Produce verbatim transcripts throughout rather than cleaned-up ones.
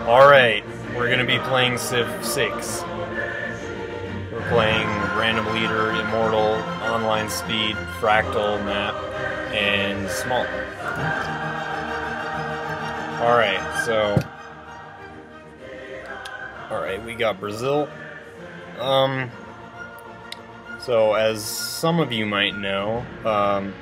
Alright, we're gonna be playing Civ six. We're playing Random Leader, Immortal, Online Speed, Fractal Map, and Small. Alright, so... Alright, we got Brazil. Um... So, as some of you might know, um...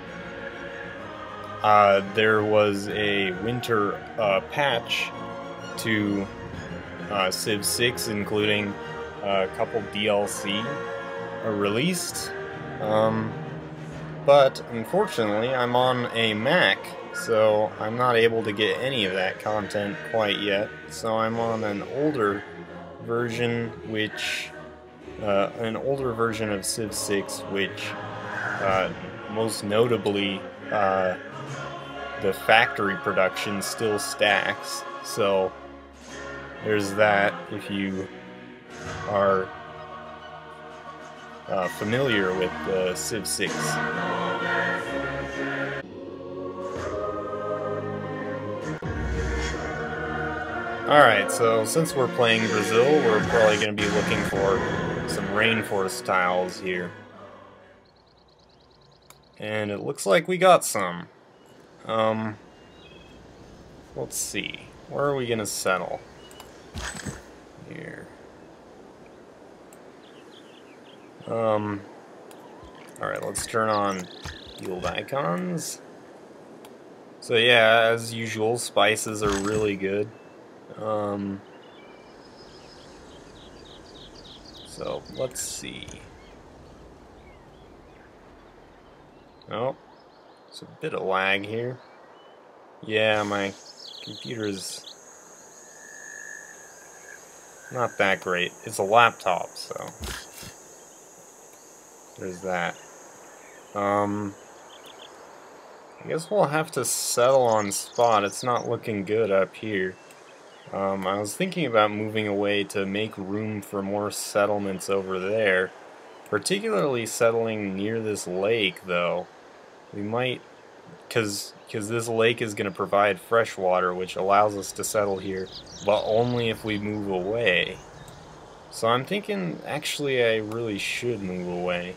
Uh, there was a winter uh, patch to uh, Civ six, including a couple D L C are released, um, but unfortunately I'm on a Mac, so I'm not able to get any of that content quite yet. So I'm on an older version, which uh, an older version of Civ six, which uh, most notably uh, the factory production still stacks. So there's that, if you are uh, familiar with uh, Civ six. Alright, so since we're playing Brazil, we're probably going to be looking for some rainforest tiles here. And it looks like we got some. Um, let's see. Where are we going to settle? Here. Um, alright, let's turn on yield icons. So yeah, as usual, spices are really good. Um, so let's see. Oh, it's a bit of lag here. Yeah, my computer's not that great. It's a laptop, so there's that. Um, I guess we'll have to settle on spot. It's not looking good up here. Um, I was thinking about moving away to make room for more settlements over there. Particularly settling near this lake, though. We might, because because this lake is going to provide fresh water, which allows us to settle here, but only if we move away. So I'm thinking, actually, I really should move away.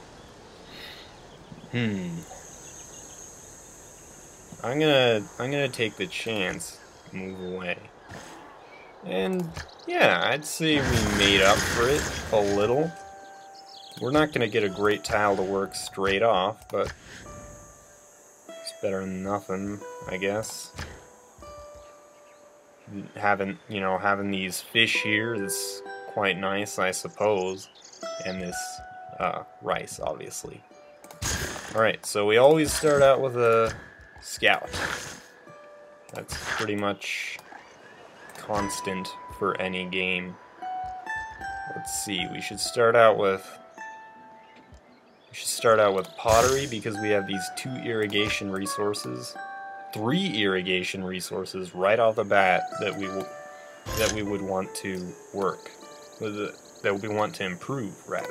Hmm. I'm gonna I'm gonna take the chance, move away. And yeah, I'd say we made up for it a little. We're not gonna get a great tile to work straight off, but it's better than nothing, I guess. Having, you know, having these fish here is quite nice, I suppose. And this uh, rice, obviously. Alright, so we always start out with a scout. That's pretty much constant for any game. Let's see, we should start out with we should start out with pottery, because we have these two irrigation resources, three irrigation resources right off the bat that we will that we would want to work, that we want to improve rather.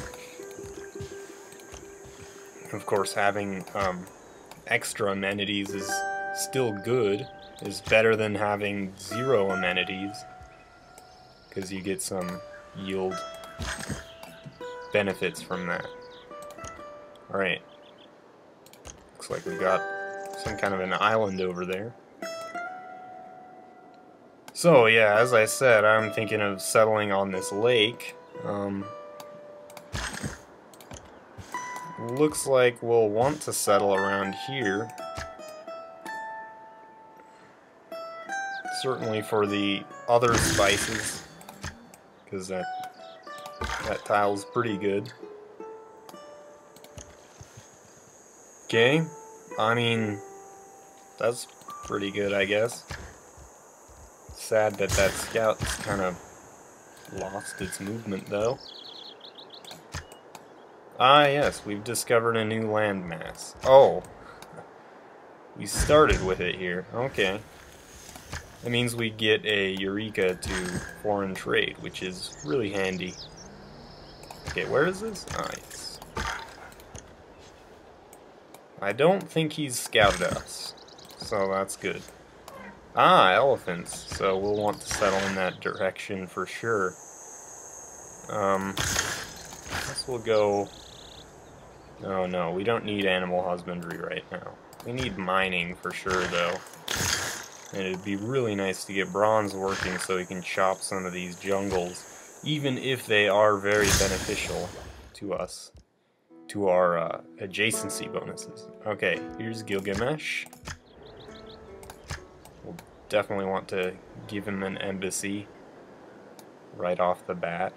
Of course, having um, extra amenities is still good, is better than having zero amenities, because you get some yield benefits from that. Alright. Looks like we got some kind of an island over there. So yeah, as I said, I'm thinking of settling on this lake. Um, looks like we'll want to settle around here. Certainly for the other spices, because that that tile's pretty good. Okay, I mean, that's pretty good, I guess. Sad that that scout's kind of lost its movement, though. Ah, yes, we've discovered a new landmass. Oh, we started with it here. Okay. That means we get a Eureka to foreign trade, which is really handy. Okay, where is this? Ah, yes. I don't think he's scouted us, so that's good. Ah, elephants. So we'll want to settle in that direction for sure. Um, I guess we'll go... Oh no, we don't need animal husbandry right now. We need mining for sure though. And it'd be really nice to get bronze working so we can chop some of these jungles, even if they are very beneficial to us, to our uh, adjacency bonuses. Okay, here's Gilgamesh. We'll definitely want to give him an embassy right off the bat,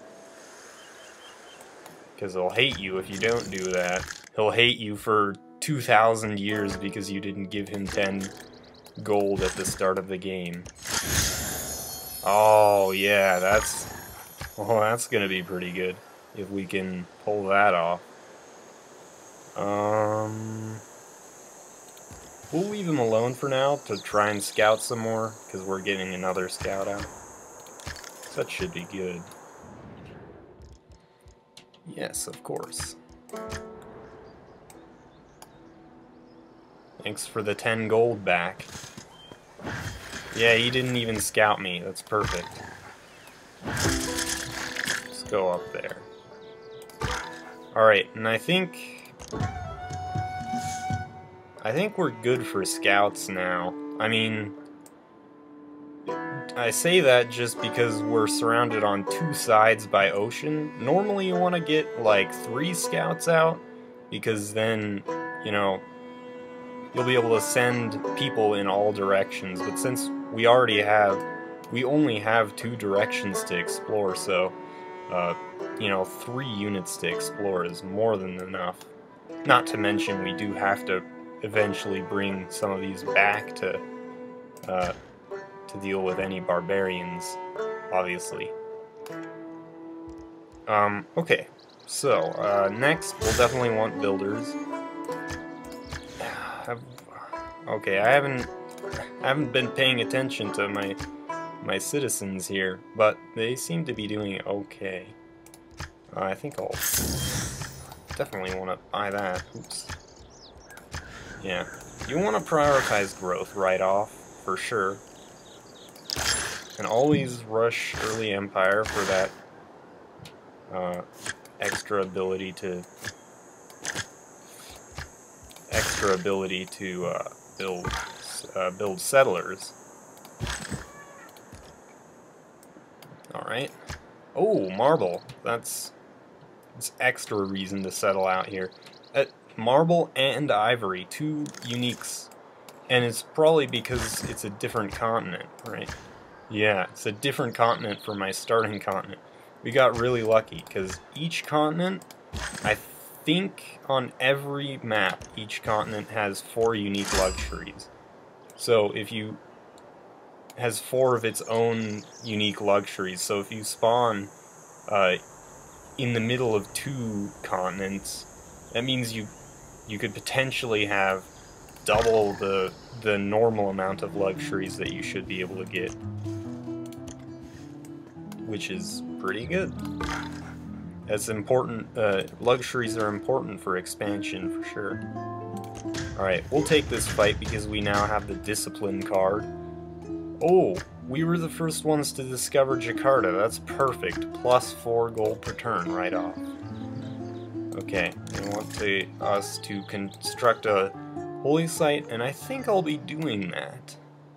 because he'll hate you if you don't do that. He'll hate you for two thousand years because you didn't give him ten gold at the start of the game. Oh yeah, that's well, that's gonna be pretty good if we can pull that off. Um, we'll leave him alone for now to try and scout some more because we're getting another scout out. So that should be good. Yes, of course. Thanks for the ten gold back. Yeah, he didn't even scout me. That's perfect. Let's go up there. Alright, and I think... I think we're good for scouts now. I mean... I say that just because we're surrounded on two sides by ocean. Normally you want to get, like, three scouts out, because then, you know... you'll be able to send people in all directions, but since we already have, we only have two directions to explore, so, uh, you know, three units to explore is more than enough. Not to mention we do have to eventually bring some of these back to, uh, to deal with any barbarians, obviously. Um, okay, so, uh, next we'll definitely want builders. I've, okay, I haven't I haven't been paying attention to my my citizens here, but they seem to be doing okay. Uh, I think I'll definitely want to buy that. Oops. Yeah, you want to prioritize growth right off for sure, and always rush early empire for that uh, extra ability to. extra ability to uh, build uh, build settlers. All right. Oh, marble. That's that's extra reason to settle out here. Uh, marble and ivory, two uniques, and it's probably because it's a different continent, right? Yeah, it's a different continent from my starting continent. We got really lucky because each continent, I. I think on every map, each continent has four unique luxuries. So if you has four of its own unique luxuries. So if you spawn uh, in the middle of two continents, that means you you could potentially have double the the normal amount of luxuries that you should be able to get, which is pretty good. That's important. Uh, luxuries are important for expansion, for sure. Alright, we'll take this fight because we now have the discipline card. Oh, we were the first ones to discover Jakarta. That's perfect. Plus four gold per turn right off. Okay, they want to, us to construct a holy site, and I think I'll be doing that.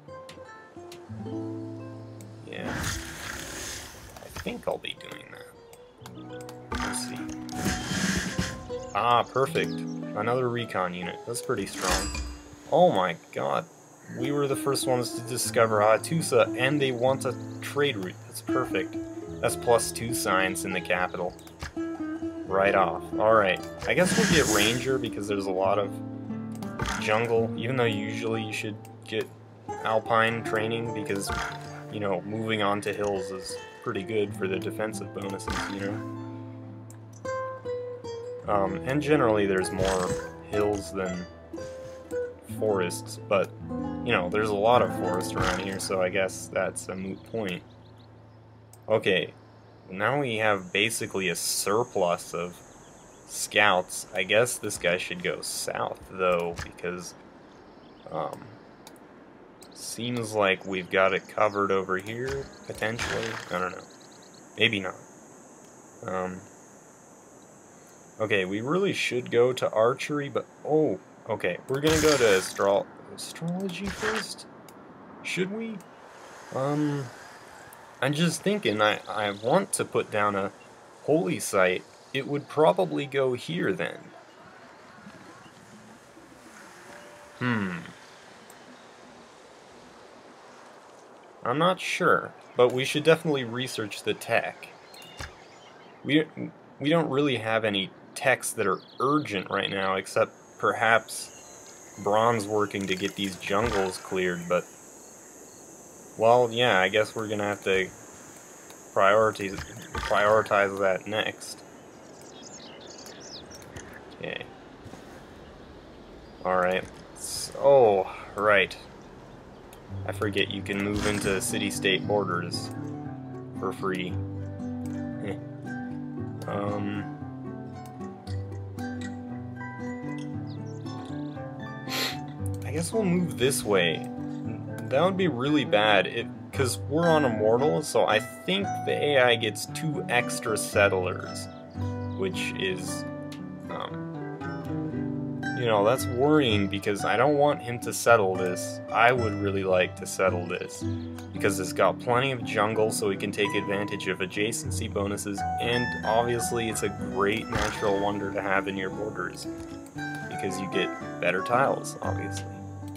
Yeah. I think I'll be doing that. Let's see. Ah, perfect. Another recon unit. That's pretty strong. Oh my god. We were the first ones to discover Hattusa, and they want a trade route. That's perfect. That's plus two science in the capital. Right off. Alright. I guess we'll get Ranger because there's a lot of jungle, even though usually you should get Alpine training because, you know, moving on to hills is pretty good for the defensive bonuses, you know? Um, and generally there's more hills than forests, but, you know, there's a lot of forest around here, so I guess that's a moot point. Okay, now we have basically a surplus of scouts. I guess this guy should go south, though, because, um, Seems like we've got it covered over here, potentially. I don't know. Maybe not. Um, okay, we really should go to archery, but... Oh, okay. We're gonna go to astro astrology first? Should we? Um, I'm just thinking, I, I want to put down a holy site. It would probably go here, then. Hmm. I'm not sure, but we should definitely research the tech. We, we don't really have any techs that are urgent right now, except perhaps Bronze working to get these jungles cleared, but... Well, yeah, I guess we're gonna have to prioritize, prioritize that next. Okay. Alright. So, right. I forget you can move into city-state borders for free. um... I guess we'll move this way. That would be really bad, because we're on Immortal, so I think the A I gets two extra settlers, which is, um, you know, that's worrying, because I don't want him to settle this. I would really like to settle this, because it's got plenty of jungle, so we can take advantage of adjacency bonuses, and obviously it's a great natural wonder to have in your borders, because you get better tiles, obviously.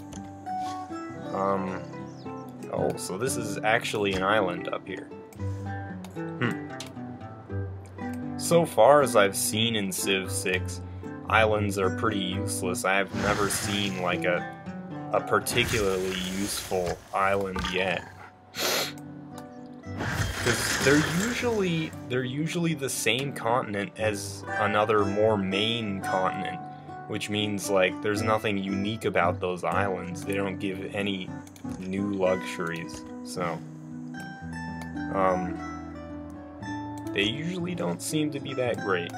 Um, oh, so this is actually an island up here. Hmm. So far as I've seen in Civ six, islands are pretty useless. I have never seen, like, a, a particularly useful island yet. Because they're usually, they're usually the same continent as another more main continent. Which means, like, there's nothing unique about those islands. They don't give any new luxuries, so... Um... They usually don't seem to be that great.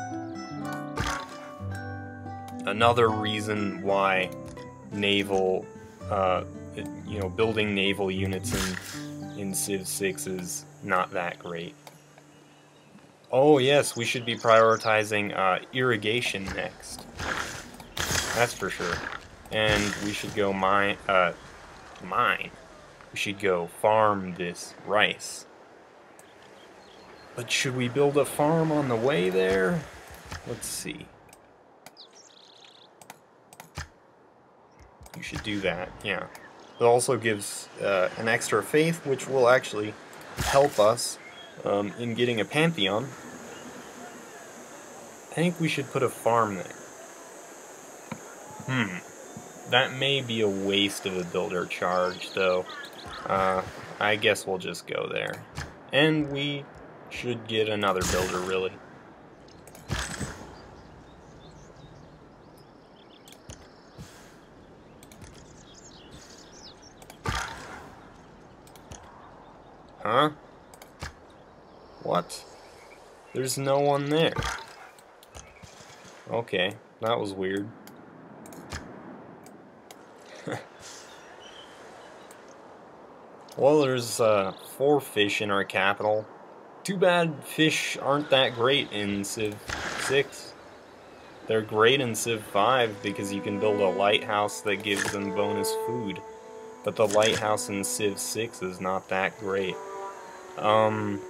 Another reason why naval, uh, you know, building naval units in, in Civ six is not that great. Oh yes, we should be prioritizing, uh, irrigation next. That's for sure. And we should go mine, uh, mine. We should go farm this rice. But should we build a farm on the way there? Let's see. You should do that, yeah. It also gives uh, an extra faith, which will actually help us um, in getting a pantheon. I think we should put a farm there. Hmm. That may be a waste of a builder charge, though. Uh, I guess we'll just go there. And we should get another builder, really. Huh? What? There's no one there. Okay, that was weird. Well, there's uh, four fish in our capital. Too bad fish aren't that great in Civ six. They're great in Civ five because you can build a lighthouse that gives them bonus food. But the lighthouse in Civ six is not that great. Um...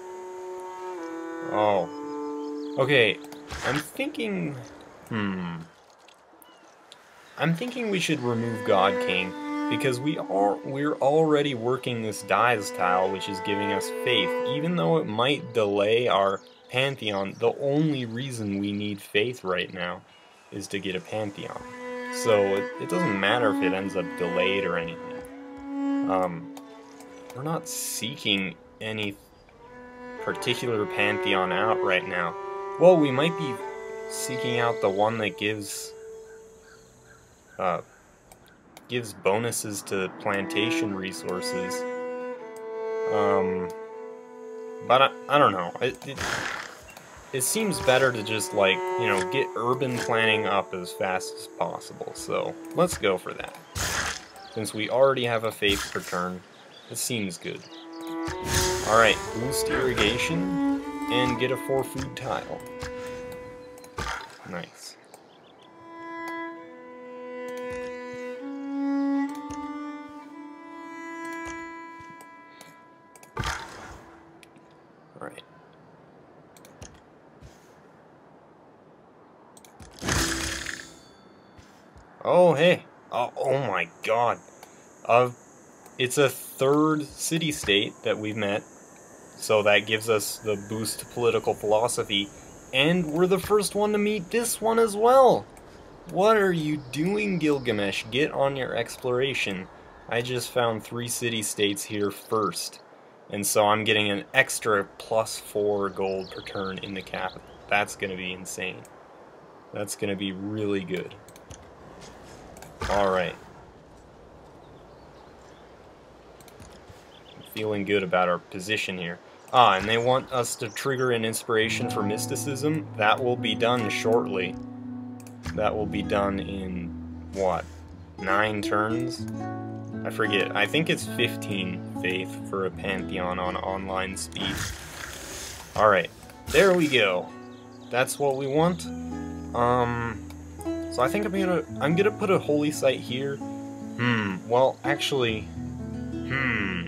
Oh. Okay, I'm thinking... Hmm... I'm thinking we should remove God King, because we are, we're already working this Dies tile, which is giving us faith. Even though it might delay our Pantheon, the only reason we need faith right now is to get a Pantheon. So it, it doesn't matter if it ends up delayed or anything. Um, we're not seeking any particular Pantheon out right now. Well, we might be seeking out the one that gives... Uh, gives bonuses to plantation resources. Um, but I, I don't know. It, it, it seems better to just, like, you know, get urban planning up as fast as possible. So, let's go for that. since we already have a faith per turn. This seems good. Alright, boost irrigation, and get a four food tile. Nice. Alright. Oh, hey. Oh, oh my god. Uh, it's a third city-state that we've met, so that gives us the boost to political philosophy, and we're the first one to meet this one as well. What are you doing, Gilgamesh? Get on your exploration. I just found three city-states here first, and so I'm getting an extra plus four gold per turn in the capital. That's gonna be insane. That's gonna be really good. Alright. I'm feeling good about our position here. Ah, and they want us to trigger an inspiration for mysticism. That will be done shortly. That will be done in, what, nine turns? I forget. I think it's fifteen faith for a pantheon on online speed. Alright, there we go. That's what we want. Um... So I think I'm gonna I'm gonna put a holy site here. Hmm. Well, actually, hmm.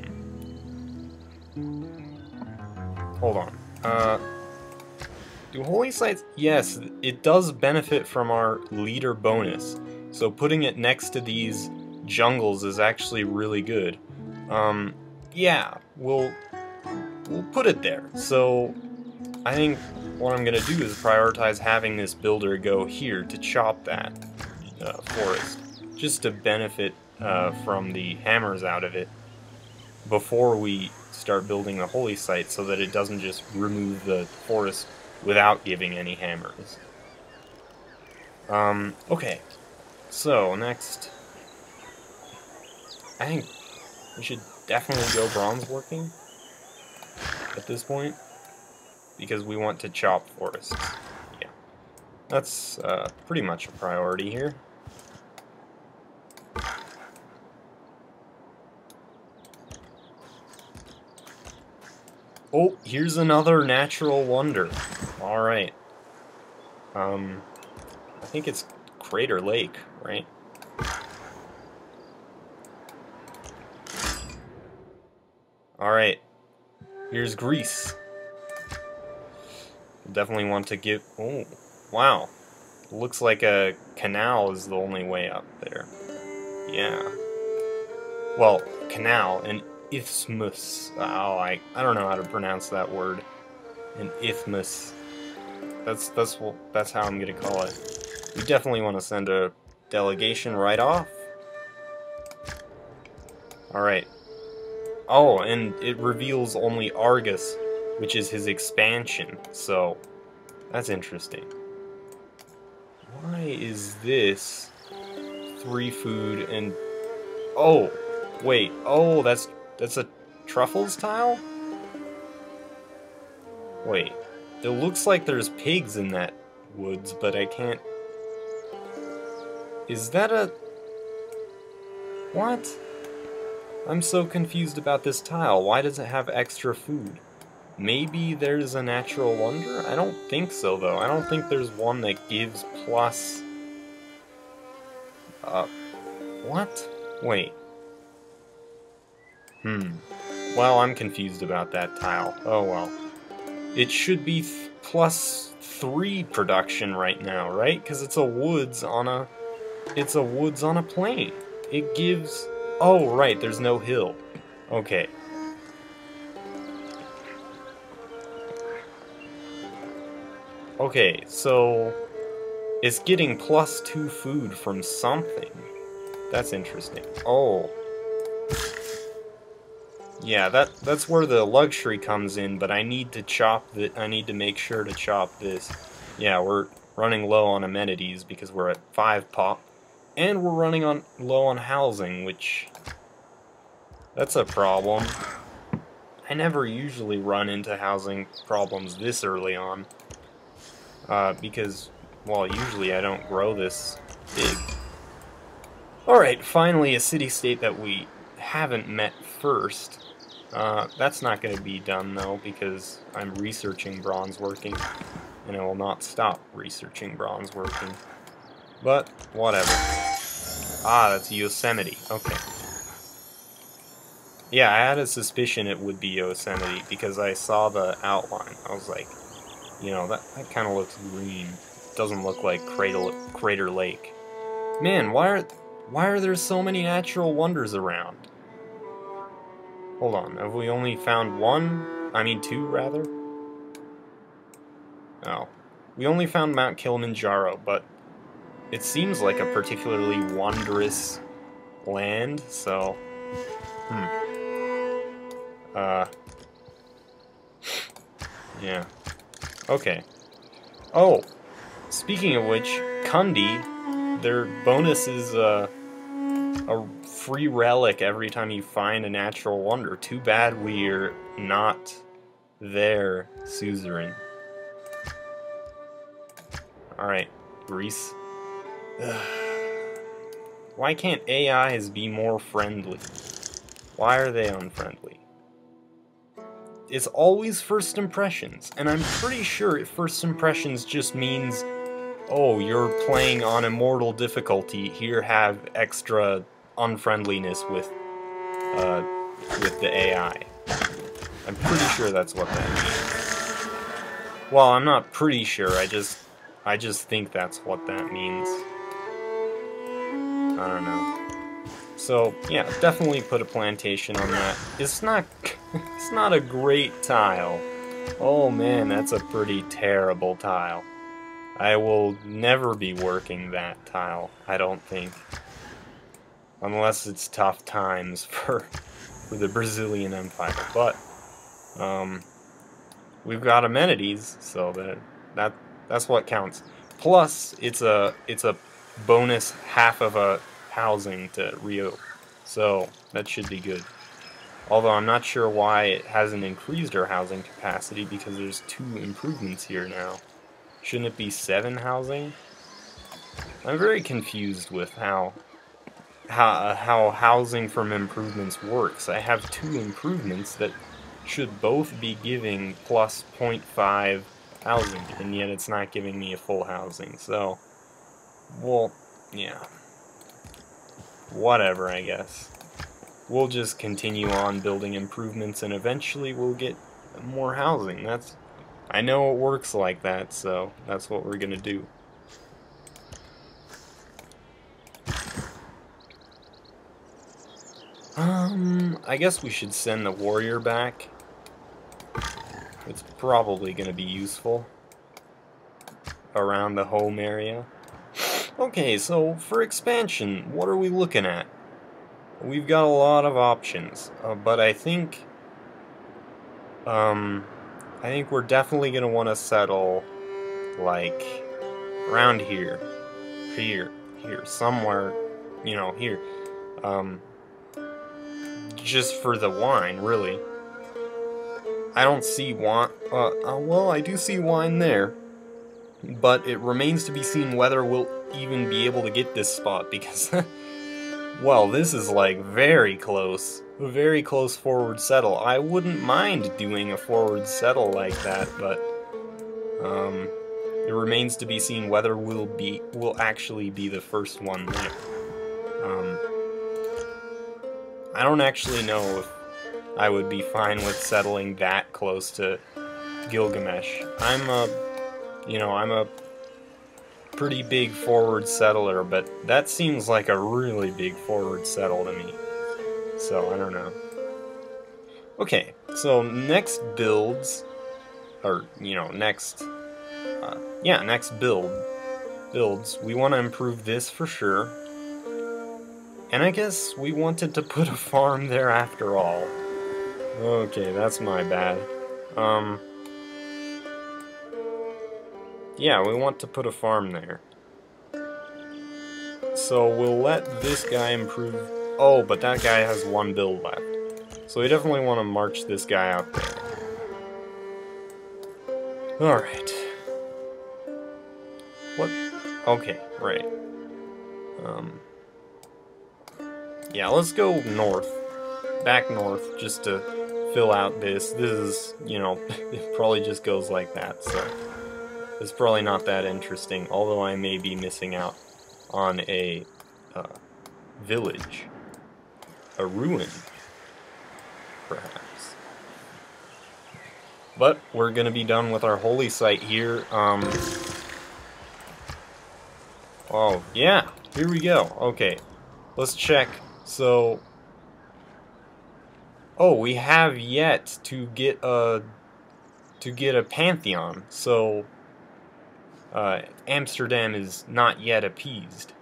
Hold on. Uh, do holy sites? Yes, it does benefit from our leader bonus. So putting it next to these jungles is actually really good. Um, yeah, we'll we'll put it there. So I think what I'm going to do is prioritize having this builder go here to chop that uh, forest, just to benefit uh, from the hammers out of it before we start building the holy site, so that it doesn't just remove the forest without giving any hammers. Um, okay, so next, I think we should definitely go bronze working at this point, because we want to chop forests. Yeah, that's uh, pretty much a priority here. Oh, here's another natural wonder. Alright. Um, I think it's Crater Lake, right? Alright. Here's Greece. Definitely want to give... Oh, wow. Looks like a canal is the only way up there. Yeah. Well, canal, an isthmus. Oh, I, I don't know how to pronounce that word. An isthmus. That's, that's, well, that's how I'm going to call it. We definitely want to send a delegation right off. Alright. Oh, and it reveals only Argus, which is his expansion, so that's interesting. Why is this three food and... Oh, wait, oh, that's that's a truffles tile? Wait, it looks like there's pigs in that woods, but I can't... Is that a... What? I'm so confused about this tile. Why does it have extra food? Maybe there's a natural wonder? I don't think so, though. I don't think there's one that gives plus... Uh... What? Wait. Hmm. Well, I'm confused about that tile. Oh, well. It should be th plus three production right now, right? Because it's a woods on a... It's a woods on a plain. It gives... Oh, right, there's no hill. Okay. Okay, so... It's getting plus two food from something. That's interesting. Oh. Yeah, that that's where the luxury comes in, but I need to chop the I need to make sure to chop this. Yeah, we're running low on amenities because we're at five pop. And we're running on low on housing, which... That's a problem. I never usually run into housing problems this early on. Uh, because, well, usually I don't grow this big. Alright, finally a city-state that we haven't met first. Uh, that's not going to be done, though, because I'm researching bronze working, and I will not stop researching bronze working. But, whatever. Ah, that's Yosemite. Okay. Yeah, I had a suspicion it would be Yosemite, because I saw the outline. I was like, you know, that, that kind of looks green. It doesn't look like Crater, Crater Lake. Man, why are, why are there so many natural wonders around? Hold on, have we only found one? I mean two, rather? Oh. We only found Mount Kilimanjaro, but it seems like a particularly wondrous land, so... Hmm. Uh... Yeah. Okay. Oh! Speaking of which, Kundi, their bonus is, uh... a free relic every time you find a natural wonder. Too bad we're not there, suzerain. Alright, Greece. Ugh. Why can't A Is be more friendly? Why are they unfriendly? It's always first impressions, and I'm pretty sure first impressions just means, oh, you're playing on immortal difficulty, here have extra unfriendliness with uh, with the A I. I'm pretty sure that's what that means. Well, I'm not pretty sure, I just I just think that's what that means. I don't know. So, yeah, definitely put a plantation on that. It's not it's not a great tile. Oh man, that's a pretty terrible tile. I will never be working that tile, I don't think. Unless it's tough times for for the Brazilian Empire. But um, we've got amenities, so that that that's what counts. Plus, it's a it's a bonus half of a housing to Rio, so that should be good. Although I'm not sure why it hasn't increased our housing capacity, because there's two improvements here now. Shouldn't it be seven housing? I'm very confused with how. How, how housing from improvements works. I have two improvements that should both be giving plus zero point five housing, and yet it's not giving me a full housing, so, well, yeah. Whatever, I guess. We'll just continue on building improvements, and eventually we'll get more housing. That's, I know it works like that, so that's what we're gonna do. Um, I guess we should send the warrior back. It's probably going to be useful around the home area. Okay, so for expansion, what are we looking at? We've got a lot of options, uh, but I think, um, I think we're definitely going to want to settle, like, around here, here, here, somewhere, you know, here, um... just for the wine, really. I don't see wine. Uh, uh, well, I do see wine there, but it remains to be seen whether we'll even be able to get this spot, because, well, this is like very close, very close forward settle. I wouldn't mind doing a forward settle like that, but um, it remains to be seen whether we'll be we'll actually be the first one there. Um. I don't actually know if I would be fine with settling that close to Gilgamesh. I'm a, you know, I'm a pretty big forward settler, but that seems like a really big forward settle to me. So, I don't know. Okay, so next builds, or, you know, next, uh, yeah, next build, builds, we want to improve this for sure. And I guess we wanted to put a farm there after all. Okay, that's my bad. Um, yeah, we want to put a farm there. So we'll let this guy improve... Oh, but that guy has one build left. So we definitely want to march this guy out there. Alright. What? Okay, right. Um... yeah, let's go north. Back north, just to fill out this. This is, you know, it probably just goes like that, so it's probably not that interesting, although I may be missing out on a uh, village. A ruin, perhaps. But we're gonna be done with our holy site here. Um, oh, yeah, here we go. Okay, let's check. So, oh, we have yet to get a to get a pantheon. So, uh, Amsterdam is not yet appeased.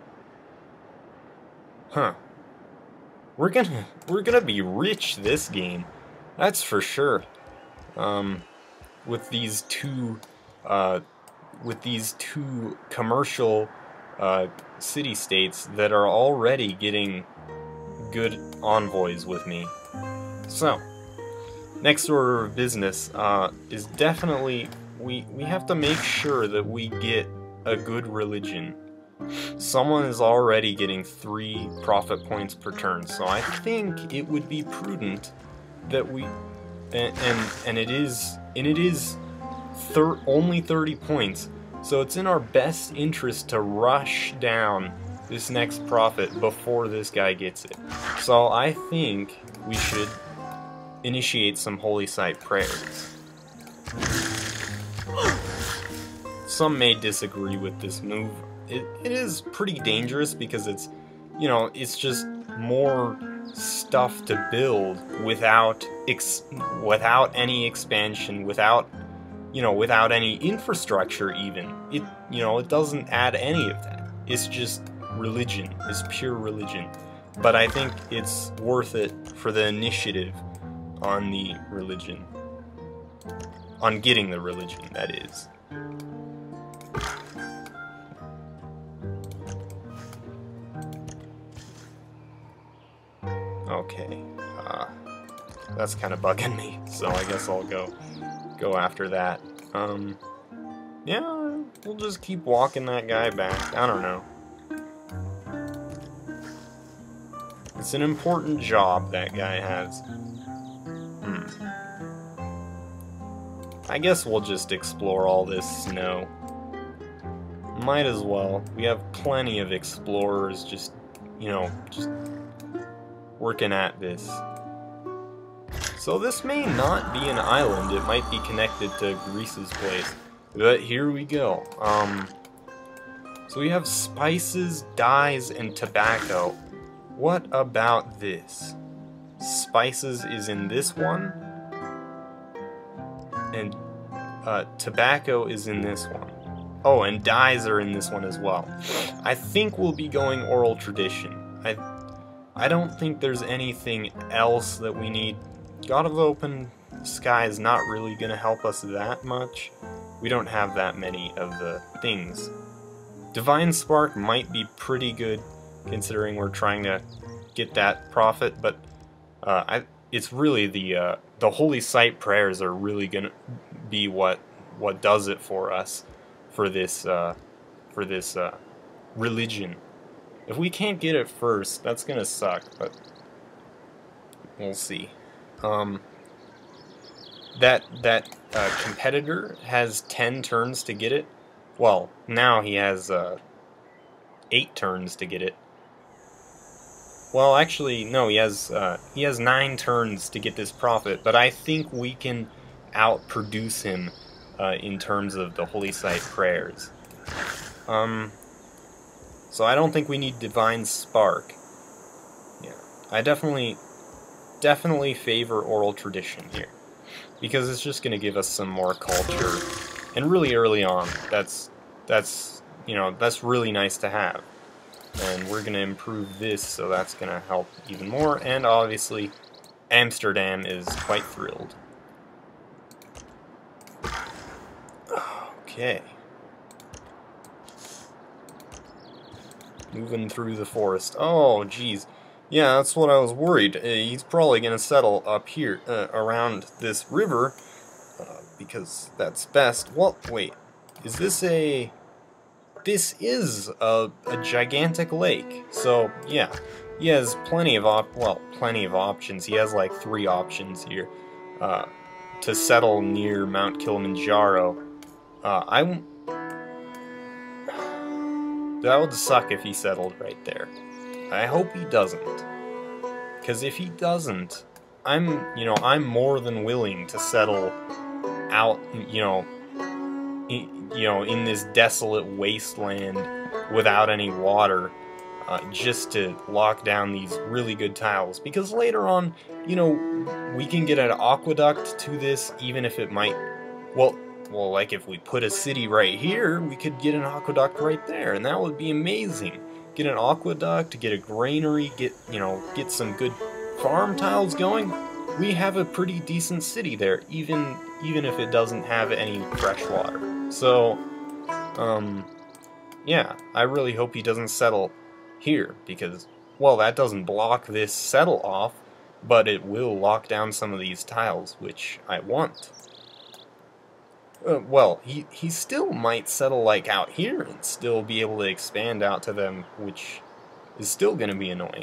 Huh. We're gonna we're gonna be rich this game, that's for sure. Um, with these two, uh, with these two commercial uh, city-states that are already getting good envoys with me. So, next order of business uh, is definitely we we have to make sure that we get a good religion. Someone is already getting three profit points per turn, so I think it would be prudent that we and and, and it is and it is thir only thirty points, so it's in our best interest to rush down this next profit before this guy gets it. So I think we should initiate some holy site prayers. Some may disagree with this move. It, it is pretty dangerous because it's, you know, it's just more stuff to build without ex without any expansion, without, you know, without any infrastructure even. It, you know, it doesn't add any of that. It's just religion. It's pure religion. But I think it's worth it for the initiative on the religion. On getting the religion, that is. Okay, uh, that's kind of bugging me, so I guess I'll go go after that. Um, yeah, we'll just keep walking that guy back. I don't know. It's an important job that guy has. Hmm. I guess we'll just explore all this snow. Might as well. We have plenty of explorers just, you know, just working at this. So this may not be an island, it might be connected to Greece's place. But here we go. Um, so we have spices, dyes, and tobacco. What about this? Spices is in this one, and uh, tobacco is in this one. Oh, and dyes are in this one as well. I think we'll be going oral tradition. I I don't think there's anything else that we need. God of Open Sky is not really going to help us that much. We don't have that many of the things. Divine Spark might be pretty good, considering we're trying to get that profit, but uh, I, it's really the uh, the Holy Site prayers are really going to be what what does it for us for this uh, for this uh, religion. If we can't get it first, that's gonna suck, but we'll see. Um, that that uh, competitor has ten turns to get it. Well, now he has uh, eight turns to get it. Well, actually, no, he has uh, he has nine turns to get this profit, but I think we can outproduce him uh, in terms of the Holy Site prayers. Um. So I don't think we need Divine Spark. Yeah, I definitely, definitely favor oral tradition here, because it's just going to give us some more culture, and really early on, that's that's you know that's really nice to have, and we're going to improve this, so that's going to help even more. And obviously, Amsterdam is quite thrilled. Okay. Moving through the forest. Oh, geez. Yeah, that's what I was worried. Uh, he's probably going to settle up here, uh, around this river, uh, because that's best. Well, wait. Is this a... This is a, a gigantic lake. So, yeah. he has plenty of op well, plenty of options. He has like three options here uh, to settle near Mount Kilimanjaro. Uh, I that would suck if he settled right there. I hope he doesn't, because if he doesn't, I'm you know I'm more than willing to settle out you know in, you know in this desolate wasteland without any water. Uh, just to lock down these really good tiles, because later on, you know, we can get an aqueduct to this, even if it might, well, well, like if we put a city right here, we could get an aqueduct right there, and that would be amazing. Get an aqueduct, get a granary, get, you know, get some good farm tiles going. We have a pretty decent city there, even, even if it doesn't have any fresh water. So, um, yeah, I really hope he doesn't settle here, because, well, that doesn't block this settle off, but it will lock down some of these tiles, which I want. Uh, well, he, he still might settle, like, out here and still be able to expand out to them, which is still going to be annoying.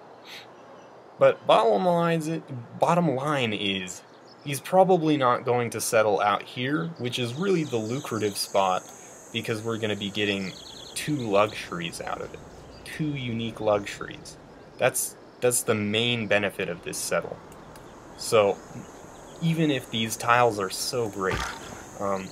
But bottom line is, bottom line is, he's probably not going to settle out here, which is really the lucrative spot, because we're going to be getting two luxuries out of it. Two unique luxuries. That's that's the main benefit of this settle. So even if these tiles are so great, um,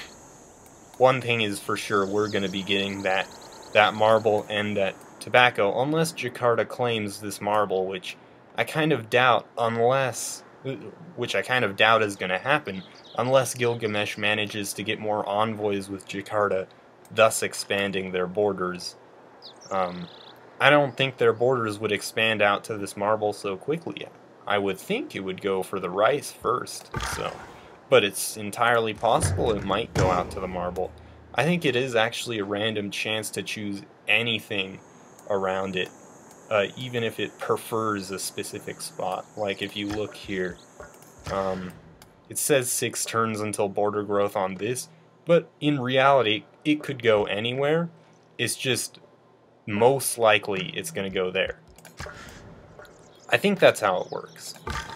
one thing is for sure, we're going to be getting that that marble and that tobacco, unless Jakarta claims this marble, which I kind of doubt, unless which I kind of doubt is going to happen, unless Gilgamesh manages to get more envoys with Jakarta, thus expanding their borders. Um, I don't think their borders would expand out to this marble so quickly. I would think it would go for the rice first, so, but it's entirely possible it might go out to the marble. I think it is actually a random chance to choose anything around it, uh, even if it prefers a specific spot. Like if you look here, um, it says six turns until border growth on this, but in reality, it could go anywhere. It's just most likely it's going to go there. I think that's how it works.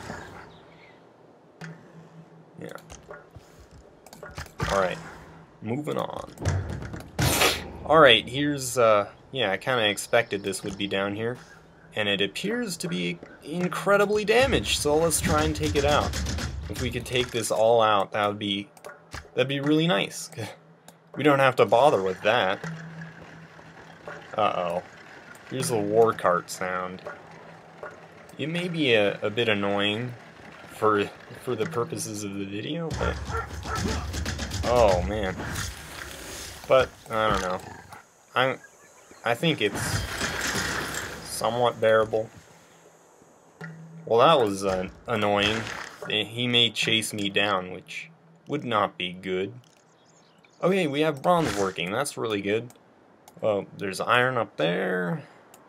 Yeah. Alright, moving on. Alright, here's, uh, yeah, I kind of expected this would be down here. And it appears to be incredibly damaged, so let's try and take it out. If we could take this all out, that would be, that'd be really nice. We don't have to bother with that. Uh-oh. Here's the war cart sound. It may be a, a bit annoying for for the purposes of the video, but... Oh, man. But, I don't know. I I think it's somewhat bearable. Well, that was uh, annoying. He may chase me down, which would not be good. Okay, we have bronze working. That's really good. Oh, there's iron up there.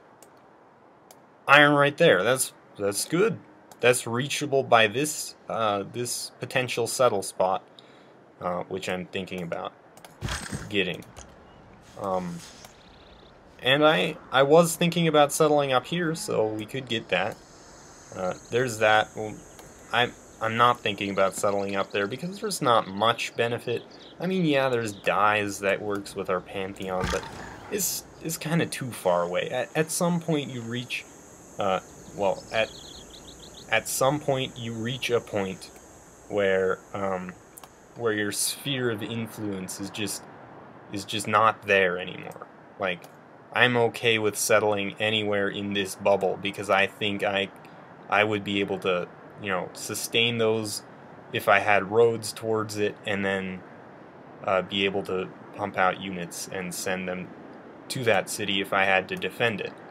Iron right there. That's that's good. That's reachable by this uh, this potential settle spot, uh, which I'm thinking about getting. Um, and I I was thinking about settling up here, so we could get that. Uh, there's that. Well, I'm I'm not thinking about settling up there because there's not much benefit. I mean, yeah, there's dyes that works with our Pantheon, but it's it's kind of too far away. At at some point you reach, uh, well, at at some point you reach a point where um, where your sphere of influence is just is just not there anymore. Like, I'm okay with settling anywhere in this bubble because I think I I would be able to, you know, sustain those if I had roads towards it, and then uh, be able to pump out units and send them to that city if I had to defend it.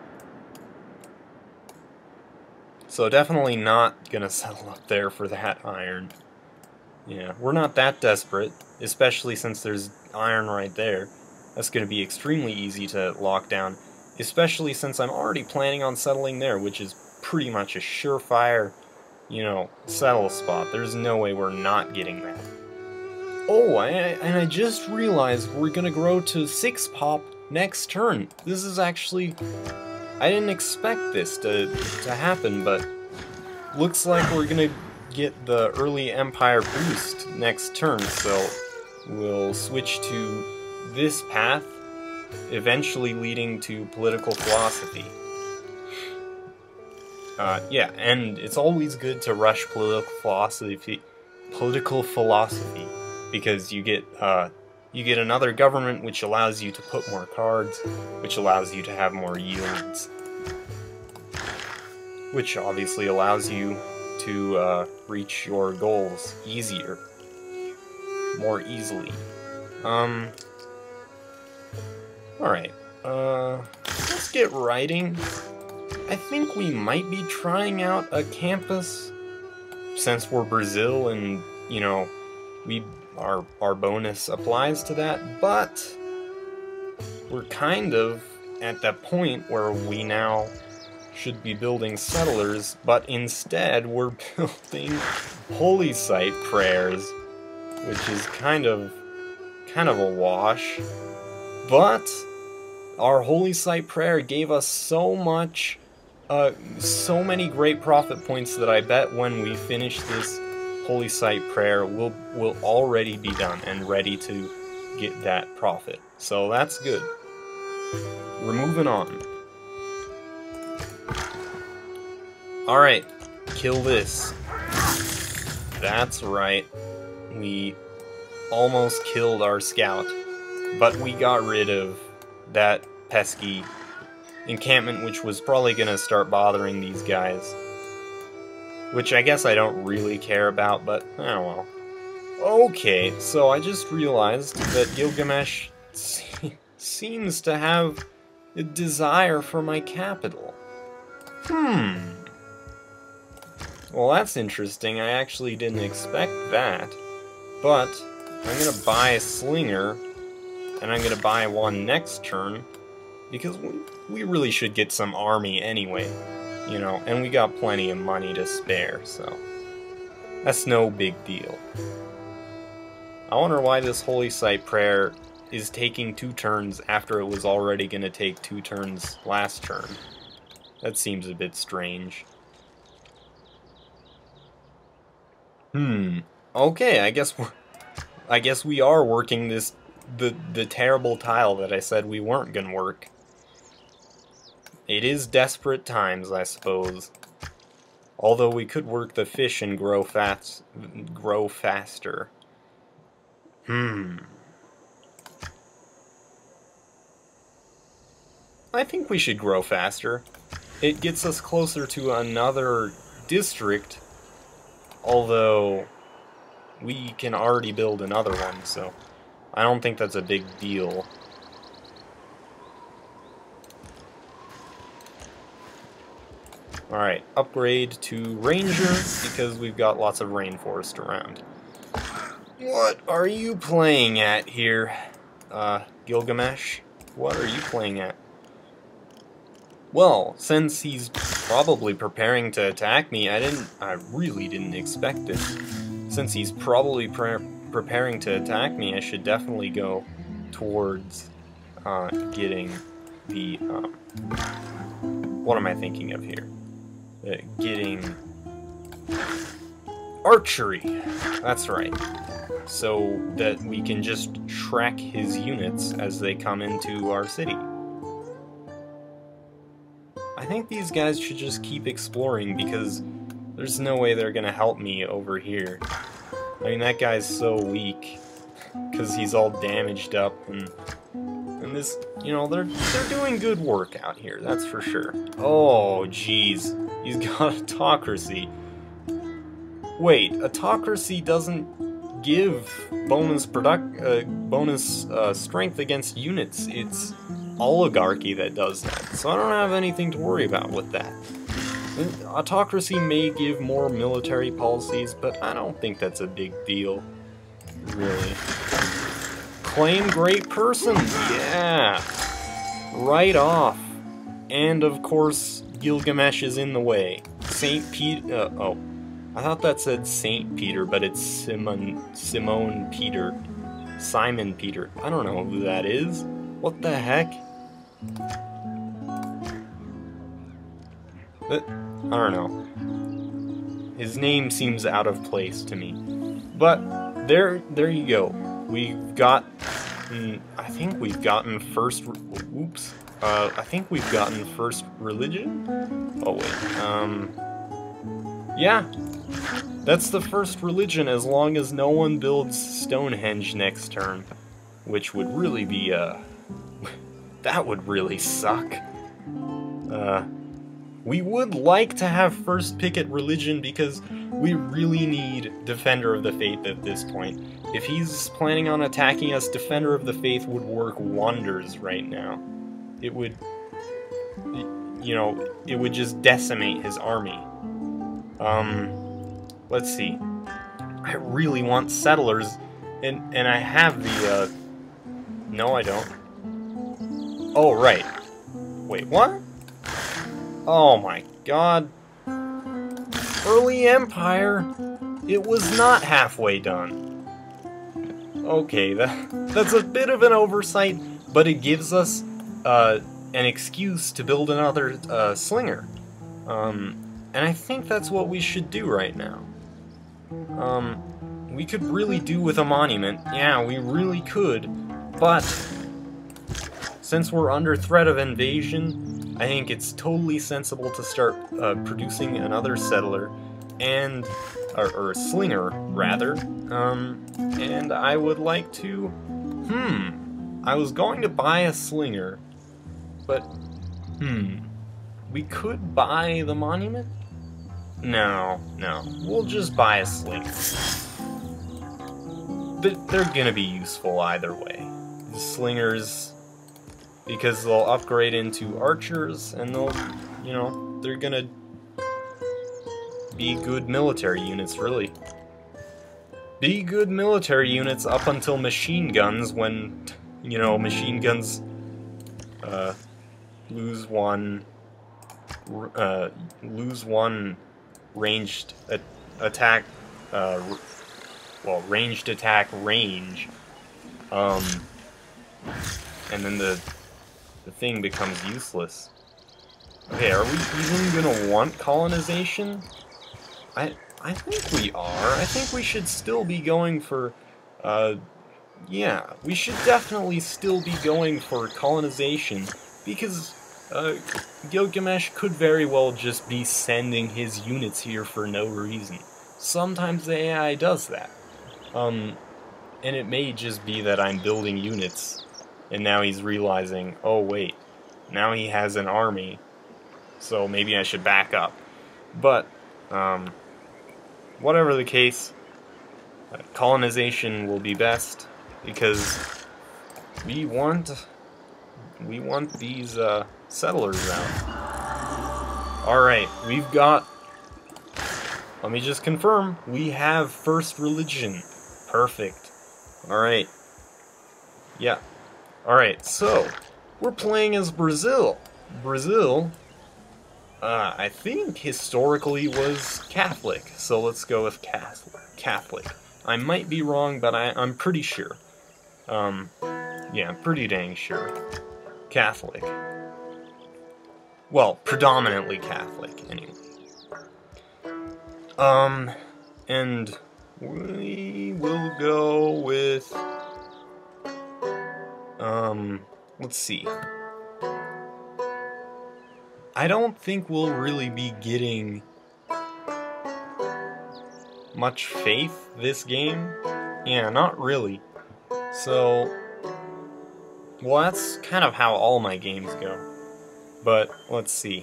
So definitely not gonna settle up there for that iron. Yeah, we're not that desperate, especially since there's iron right there. That's gonna be extremely easy to lock down, especially since I'm already planning on settling there, which is pretty much a surefire, you know, settle spot. There's no way we're not getting that. Oh, I, and I just realized we're gonna grow to six pop next turn. This is actually, I didn't expect this to, to happen, but looks like we're gonna get the early Empire boost next turn, so we'll switch to this path, eventually leading to political philosophy. Uh, yeah, and it's always good to rush political philosophy, political philosophy, because you get uh, you get another government which allows you to put more cards, which allows you to have more yields, which obviously allows you to uh, reach your goals easier, more easily. Um. All right. Uh, let's get writing. I think we might be trying out a campus, since we're Brazil and, you know, we our our bonus applies to that, but we're kind of at that point where we now should be building settlers, but instead we're building holy site prayers, which is kind of kind of a wash. But our holy site prayer gave us so much Uh, so many great profit points that I bet when we finish this holy site prayer, we'll, we'll already be done and ready to get that profit. So that's good. We're moving on. Alright, kill this. That's right. We almost killed our scout, but we got rid of that pesky encampment, which was probably gonna start bothering these guys. Which I guess I don't really care about, but oh well. Okay, so I just realized that Gilgamesh se seems to have a desire for my capital. Hmm. Well, that's interesting. I actually didn't expect that. But I'm gonna buy a slinger, and I'm gonna buy one next turn, because we, we really should get some army anyway, you know, and we got plenty of money to spare, so that's no big deal. I wonder why this holy site prayer is taking two turns after it was already going to take two turns last turn. That seems a bit strange. Hmm. Okay, I guess we're, I guess we are working this the the terrible tile that I said we weren't gonna work. It is desperate times, I suppose. Although we could work the fish and grow fast, grow faster. Hmm. I think we should grow faster. It gets us closer to another district, although we can already build another one, so I don't think that's a big deal. Alright, upgrade to Ranger, because we've got lots of rainforest around. What are you playing at here, uh, Gilgamesh? What are you playing at? Well, since he's probably preparing to attack me, I didn't, I really didn't expect this. Since he's probably pre preparing to attack me, I should definitely go towards, uh, getting the, um, what am I thinking of here? Uh, getting archery, that's right, so that we can just track his units as they come into our city. I think these guys should just keep exploring, because there's no way they're gonna help me over here. I mean, that guy's so weak, because he's all damaged up, and and this, you know, they're they're doing good work out here, that's for sure. Oh, jeez. He's got autocracy. Wait, autocracy doesn't give bonus product, uh, bonus uh, strength against units. It's oligarchy that does that. So I don't have anything to worry about with that. Autocracy may give more military policies, but I don't think that's a big deal, really. Claim great person, yeah, right off. And of course, Gilgamesh is in the way. Saint Peter, uh, oh, I thought that said Saint Peter, but it's Simon, Simone Peter, Simon Peter. I don't know who that is. What the heck? But, I don't know. His name seems out of place to me. But, there, there you go. We've got, I think we've gotten first, oops, uh, I think we've gotten first religion? Oh wait, um, yeah, that's the first religion as long as no one builds Stonehenge next turn, which would really be, uh, that would really suck. Uh, we would like to have first pick at religion because we really need Defender of the Faith at this point. If he's planning on attacking us, Defender of the Faith would work wonders right now. It would, you know, it would just decimate his army. Um, let's see. I really want settlers, and, and I have the, uh, no I don't. Oh, right. Wait, what? Oh my god. Early Empire, it was not halfway done. Okay, that, that's a bit of an oversight, but it gives us uh, an excuse to build another uh, slinger. Um, and I think that's what we should do right now. Um, we could really do with a monument. Yeah, we really could, but since we're under threat of invasion, I think it's totally sensible to start uh, producing another settler, and, or, or a slinger, rather, um, and I would like to, hmm, I was going to buy a slinger, but, hmm, we could buy the monument? No, no, we'll just buy a slinger. But they're gonna be useful either way. The slingers, because they'll upgrade into archers, and they'll, you know, they're gonna be good military units, really. Be good military units up until machine guns, when, you know, machine guns uh, lose one, uh, lose one ranged a attack, uh, well, ranged attack range, um, and then the the thing becomes useless. Okay, are we even gonna want colonization? I I think we are. I think we should still be going for, uh, yeah, we should definitely still be going for colonization, because uh, Gilgamesh could very well just be sending his units here for no reason. Sometimes the A I does that. Um, and it may just be that I'm building units, and now he's realizing, oh wait, now he has an army, so maybe I should back up. But, um, whatever the case, uh, colonization will be best, because we want, we want these, uh, settlers out. Alright, we've got, let me just confirm, we have first religion. Perfect. Alright. Yeah. Alright, so, we're playing as Brazil. Brazil, uh, I think historically was Catholic, so let's go with Catholic. Catholic. I might be wrong, but I, I'm pretty sure. Um, yeah, pretty dang sure. Catholic. Well, predominantly Catholic, anyway. Um, and we will go with, um, let's see. I don't think we'll really be getting much faith this game. Yeah, not really. So, well, that's kind of how all my games go. But, let's see.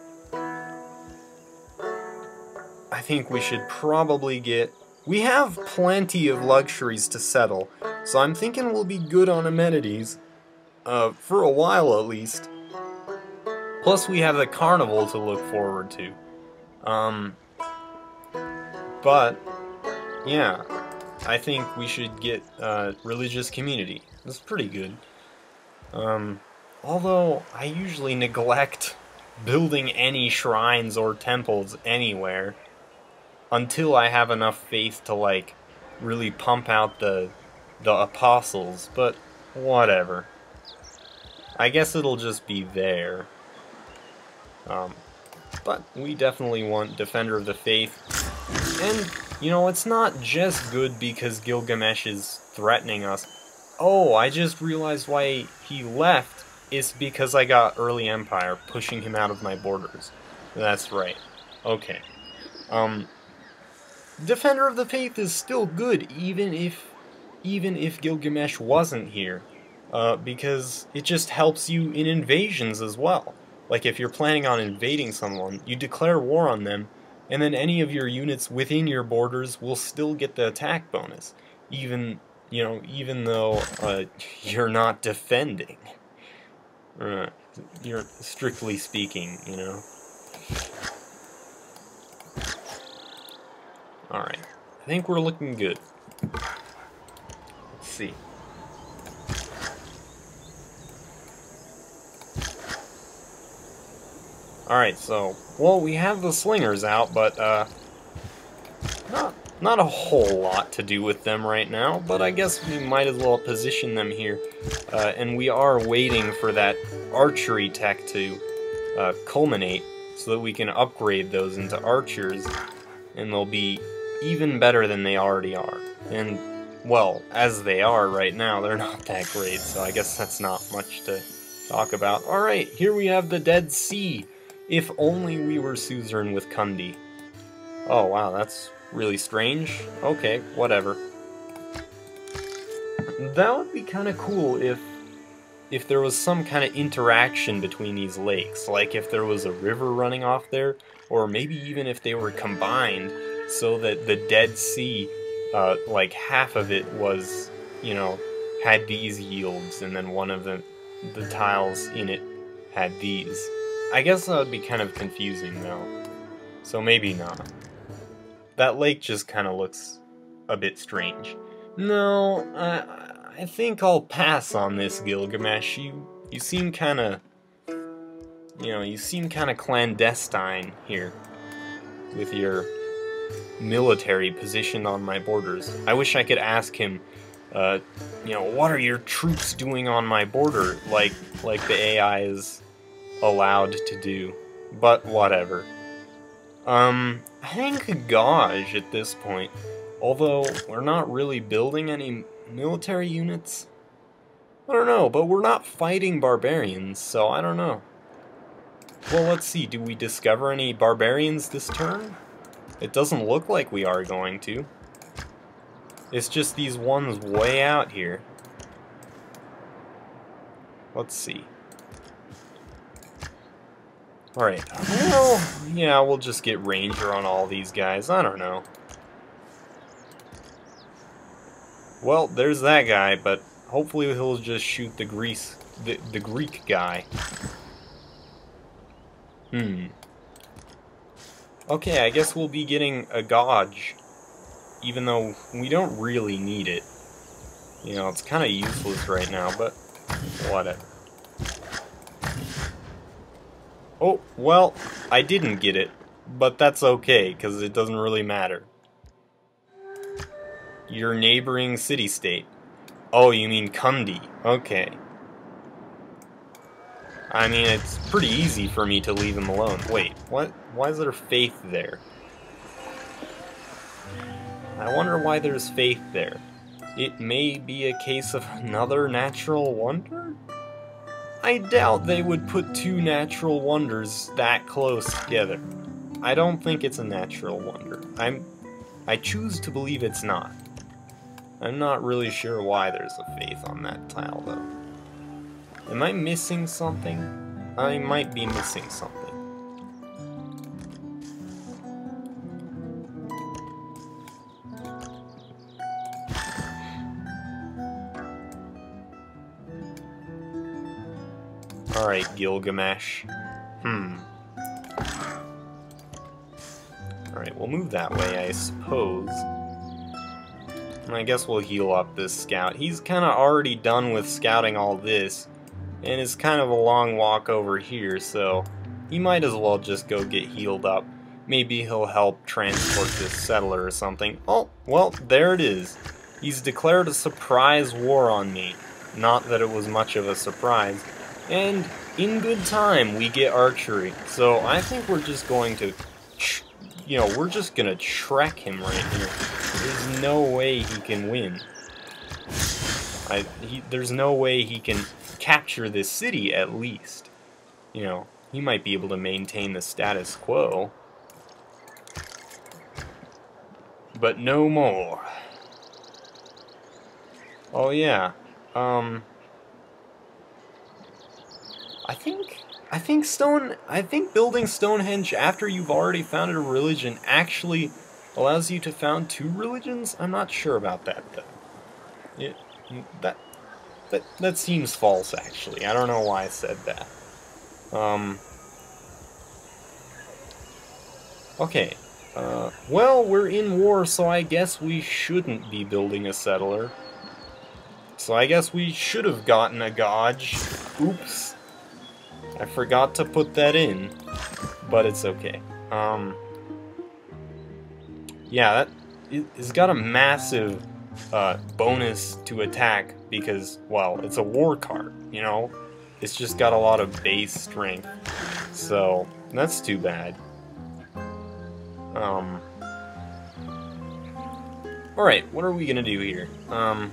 I think we should probably get... We have plenty of luxuries to settle, so I'm thinking we'll be good on amenities. Uh, for a while at least. Plus we have the carnival to look forward to. Um, but, yeah, I think we should get uh, religious community. That's pretty good. Um, although I usually neglect building any shrines or temples anywhere until I have enough faith to, like, really pump out the the apostles, but whatever. I guess it'll just be there. Um, but we definitely want Defender of the Faith. And, you know, it's not just good because Gilgamesh is threatening us. Oh, I just realized why he left. It's because I got Early Empire pushing him out of my borders. That's right. Okay. Um, Defender of the Faith is still good, even if, even if Gilgamesh wasn't here. Uh, because it just helps you in invasions as well. Like if you're planning on invading someone, you declare war on them, and then any of your units within your borders will still get the attack bonus, even, you know, even though uh, you're not defending. Uh, you're strictly speaking, you know. Alright, I think we're looking good. Let's see. Alright, so, well, we have the slingers out, but, uh, not, not a whole lot to do with them right now, but I guess we might as well position them here. Uh, and we are waiting for that archery tech to uh, culminate, so that we can upgrade those into archers, and they'll be even better than they already are. And, well, as they are right now, they're not that great, so I guess that's not much to talk about. Alright, here we have the Dead Sea. If only we were suzerain with Kundi. Oh wow, that's really strange. Okay, whatever. That would be kind of cool if if there was some kind of interaction between these lakes. Like if there was a river running off there, or maybe even if they were combined so that the Dead Sea, uh, like half of it was, you know, had these yields, and then one of the, the tiles in it had these. I guess that would be kind of confusing, though. So maybe not. That lake just kind of looks a bit strange. No, I, I think I'll pass on this, Gilgamesh. You, you seem kind of, you know, you seem kind of clandestine here with your military positioned on my borders. I wish I could ask him, uh, you know, what are your troops doing on my border? Like, like the A I is allowed to do, but whatever. Um, I think Gauge at this point, although we're not really building any military units. I don't know, but we're not fighting barbarians, so I don't know. Well, let's see, do we discover any barbarians this turn? It doesn't look like we are going to. It's just these ones way out here. Let's see. Alright, well, yeah, we'll just get Ranger on all these guys, I don't know. Well, there's that guy, but hopefully he'll just shoot the Greece, the, the Greek guy. Hmm. Okay, I guess we'll be getting a Gauge, even though we don't really need it. You know, it's kind of useless right now, but whatever. Oh, well, I didn't get it, but that's okay, because it doesn't really matter. Your neighboring city-state. Oh, you mean Kundi. Okay. I mean, it's pretty easy for me to leave him alone. Wait, what? Why is there faith there? I wonder why there's faith there. It may be a case of another natural wonder? I doubt they would put two natural wonders that close together. I don't think it's a natural wonder. I'm, I choose to believe it's not. I'm not really sure why there's a faith on that tile, though. Am I missing something? I might be missing something. Alright, Gilgamesh. Hmm. Alright, we'll move that way, I suppose. And I guess we'll heal up this scout. He's kind of already done with scouting all this, and it's kind of a long walk over here, so he might as well just go get healed up. Maybe he'll help transport this settler or something. Oh, well, there it is. He's declared a surprise war on me. Not that it was much of a surprise. And in good time, we get archery. So I think we're just going to, you know, we're just gonna Shrek him right here. There's no way he can win. I, he, there's no way he can capture this city, at least. You know, he might be able to maintain the status quo. But no more. Oh yeah, um... I think... I think Stone... I think building Stonehenge after you've already founded a religion actually allows you to found two religions? I'm not sure about that, though. It, that, that, that seems false, actually. I don't know why I said that. Um... Okay. Uh, well, we're in war, so I guess we shouldn't be building a settler. So I guess we should have gotten a Gauge. Oops. I forgot to put that in. But it's okay. Um, yeah, that it, it's got a massive uh, bonus to attack because, well, it's a war cart, you know? It's just got a lot of base strength. So, that's too bad. Um... Alright, what are we gonna do here? Um...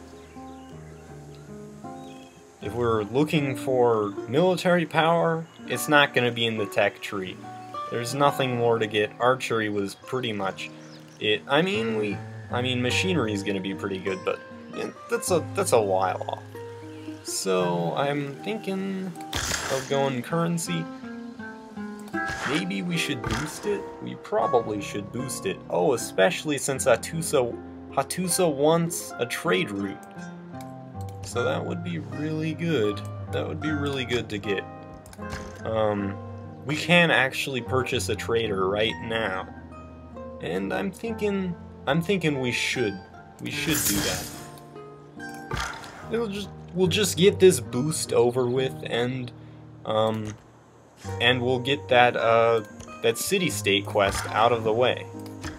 If we're looking for military power, it's not going to be in the tech tree. There's nothing more to get. Archery was pretty much it. I mean, we, I mean, machinery is going to be pretty good, but it, that's a that's a while off. So I'm thinking of going currency. Maybe we should boost it. We probably should boost it. Oh, especially since Hattusa Hattusa wants a trade route. So that would be really good. That would be really good to get. Um, we can actually purchase a trader right now. And I'm thinking, I'm thinking we should. We should do that. It'll just, we'll just get this boost over with and, um, and we'll get that, uh, that city-state quest out of the way.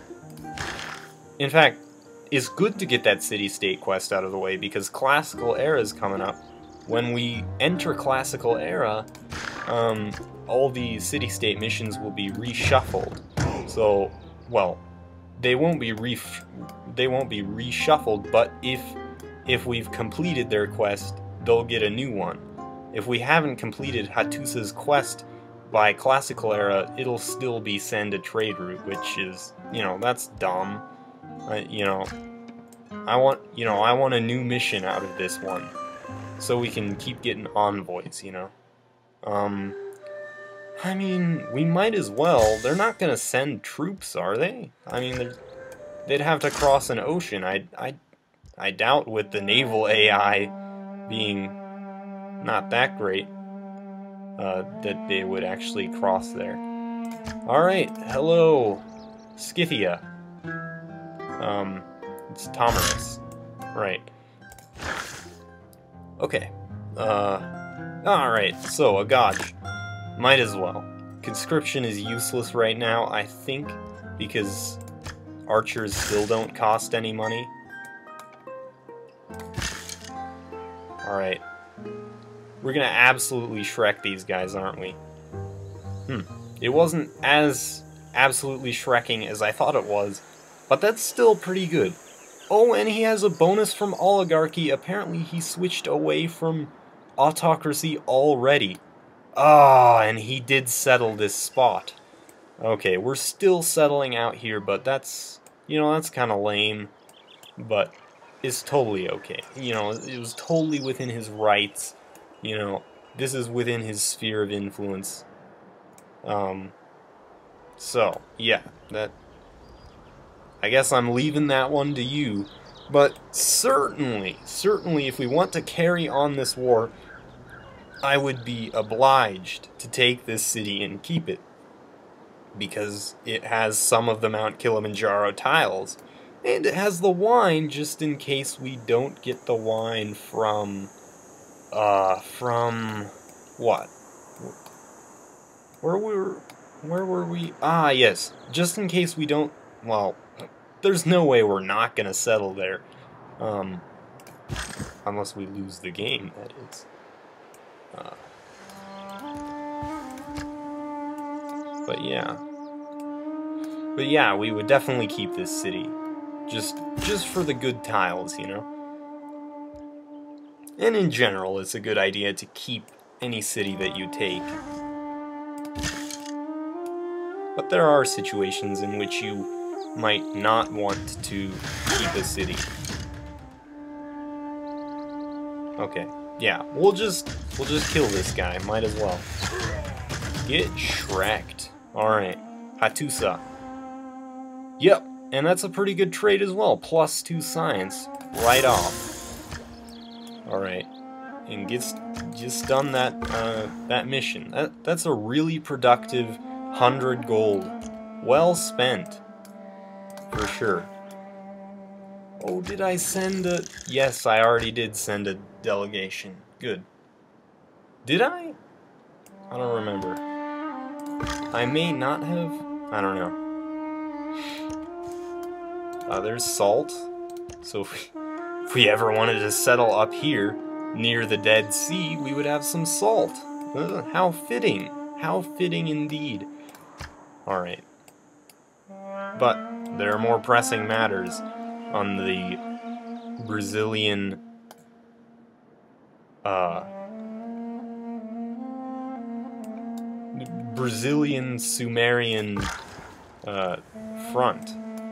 In fact, it's good to get that city-state quest out of the way because Classical Era is coming up. When we enter Classical Era, um, all the city-state missions will be reshuffled. So, well, they won't be re they won't be reshuffled, but if if we've completed their quest, they'll get a new one. If we haven't completed Hattusa's quest by Classical Era, it'll still be send a trade route, which is, you know, that's dumb. I, you know, I want, you know, I want a new mission out of this one, so we can keep getting envoys, you know. Um, I mean, we might as well. They're not gonna send troops, are they? I mean, they'd have to cross an ocean. I, I, I doubt with the naval A I being not that great, uh, that they would actually cross there. All right, hello, Scythia. Um, it's Tomerus. Right. Okay. Uh, alright, so a Gauge. Might as well. Conscription is useless right now, I think, because archers still don't cost any money. Alright. We're gonna absolutely Shrek these guys, aren't we? Hmm. It wasn't as absolutely Shrekking as I thought it was, but that's still pretty good. Oh, and he has a bonus from oligarchy. Apparently he switched away from autocracy already. Ah, and he did settle this spot. Okay, we're still settling out here, but that's, you know, that's kind of lame. But it's totally okay. You know, it was totally within his rights. You know, this is within his sphere of influence. Um, so, yeah, that... I guess I'm leaving that one to you, but certainly, certainly if we want to carry on this war, I would be obliged to take this city and keep it, because it has some of the Mount Kilimanjaro tiles, and it has the wine just in case we don't get the wine from, uh, from, what? Where were, where were we? Ah, yes, just in case we don't, well... There's no way we're not gonna settle there, um, unless we lose the game, that is. Uh, But yeah. But yeah, we would definitely keep this city. Just, just for the good tiles, you know? And in general, it's a good idea to keep any city that you take. But there are situations in which you might not want to keep a city. Okay, yeah, we'll just we'll just kill this guy. Might as well. Get Shrek'd. All right, Hatusa. Yep, and that's a pretty good trait as well. Plus two science right off. All right, and gets just done that uh, that mission. That that's a really productive hundred gold. Well spent, for sure. Oh, did I send a... Yes, I already did send a delegation. Good. Did I? I don't remember. I may not have. I don't know. Uh, there's salt. So if we, if we ever wanted to settle up here, near the Dead Sea, we would have some salt. Uh, how fitting. How fitting indeed. Alright. But there are more pressing matters on the Brazilian uh Brazilian Sumerian uh front.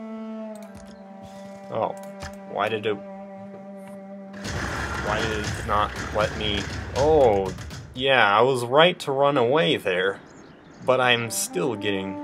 Oh, why did it why did it not let me... Oh, yeah, I was right to run away there, but I'm still getting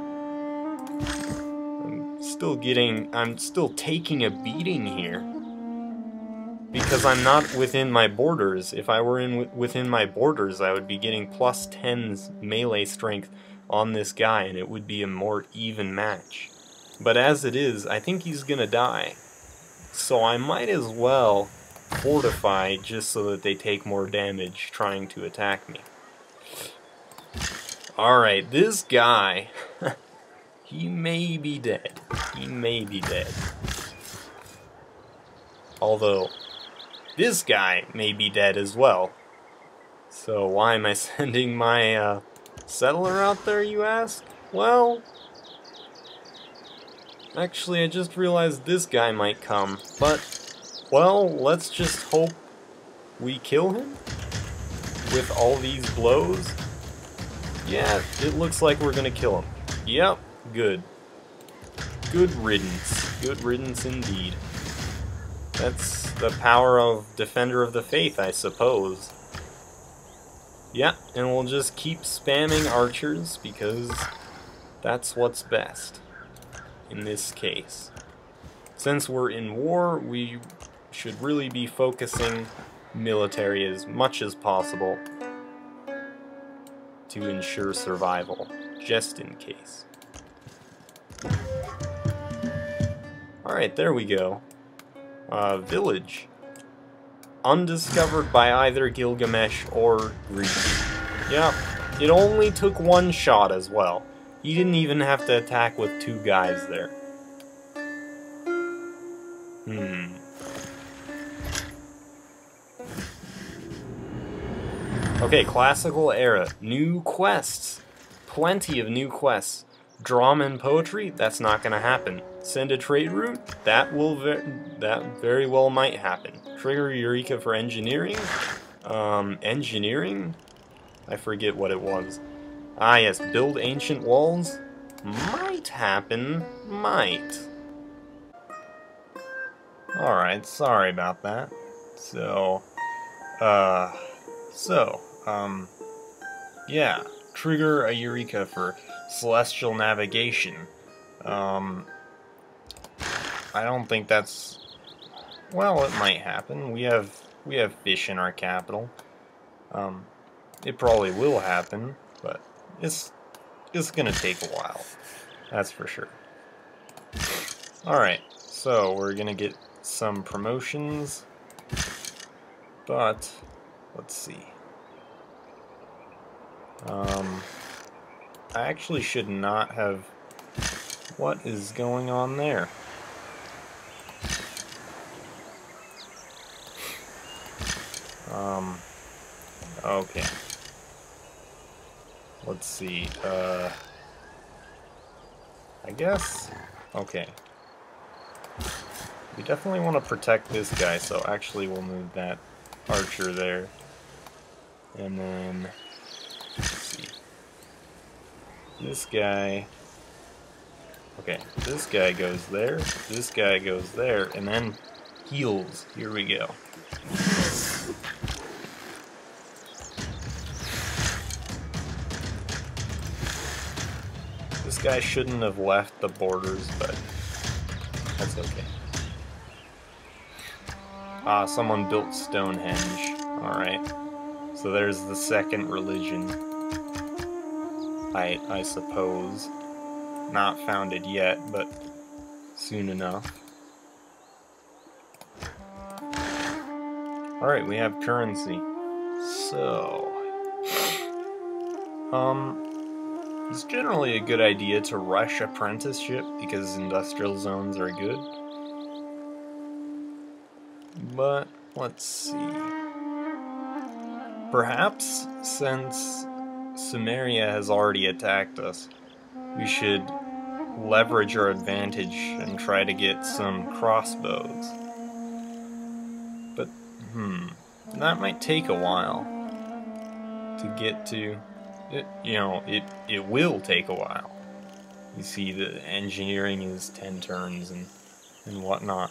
Still getting, I'm still taking a beating here because I'm not within my borders. If I were in within my borders, I would be getting plus tens melee strength on this guy, and it would be a more even match. But as it is, I think he's gonna die, so I might as well fortify just so that they take more damage trying to attack me. Alright, this guy... He may be dead. He may be dead. Although, this guy may be dead as well. So why am I sending my uh, settler out there, you ask? Well, actually I just realized this guy might come. But, well, let's just hope we kill him with all these blows. Yeah, it looks like we're gonna kill him. Yep. Good. Good riddance. Good riddance indeed. That's the power of Defender of the Faith, I suppose. Yeah, and we'll just keep spamming archers because that's what's best in this case. Since we're in war, we should really be focusing military as much as possible to ensure survival, just in case. Alright, there we go. Uh, village. Undiscovered by either Gilgamesh or Greece. Yep, it only took one shot as well. He didn't even have to attack with two guys there. Hmm. Okay, classical era. New quests. Plenty of new quests. Drama and poetry? That's not gonna happen. Send a trade route? That will ver that very well might happen. Trigger Eureka for engineering? Um, engineering? I forget what it was. Ah yes, build ancient walls? Might happen. Might. Alright, sorry about that. So, uh, so, um, yeah, trigger a Eureka for celestial navigation. Um, I don't think that's... Well, it might happen. We have we have fish in our capital. Um, it probably will happen, but it's it's gonna take a while. That's for sure. Alright, so we're gonna get some promotions, but let's see. Um, I actually should not have... What is going on there? Um, okay. Let's see, uh, I guess. Okay. We definitely want to protect this guy, so actually we'll move that archer there. And then, let's see. This guy... Okay, this guy goes there, this guy goes there, and then heals. Here we go. This guy shouldn't have left the borders, but that's okay. Ah, someone built Stonehenge. Alright. So there's the second religion. I, I suppose. Not founded yet, but soon enough. Alright, we have currency. So... Um... It's generally a good idea to rush apprenticeship because industrial zones are good. But, let's see. Perhaps, since Sumeria has already attacked us, we should leverage our advantage and try to get some crossbows. But, hmm, that might take a while to get to. It, you know, it, it will take a while. You see, the engineering is ten turns and, and whatnot.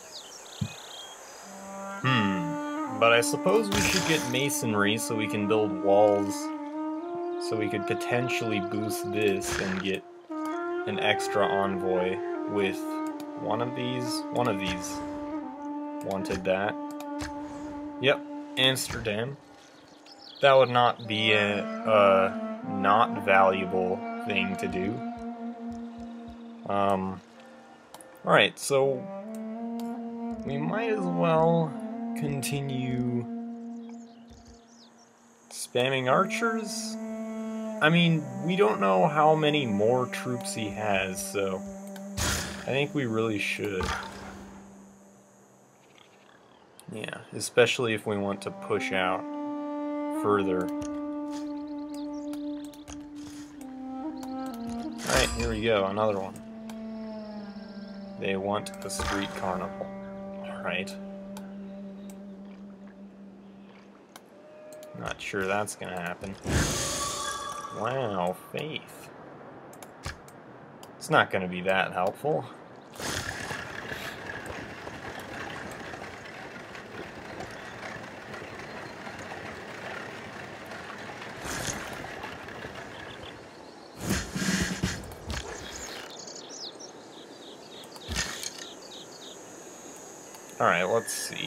Hmm, but I suppose we should get masonry so we can build walls. So we could potentially boost this and get an extra envoy with one of these. One of these wanted that. Yep, Amsterdam. That would not be a, a not valuable thing to do. Um, Alright, so we might as well continue spamming archers. I mean, we don't know how many more troops he has, so I think we really should. Yeah, especially if we want to push out further. Alright, here we go, another one. They want a street carnival. Alright. Not sure that's gonna happen. Wow, faith. It's not gonna be that helpful. Alright, let's see.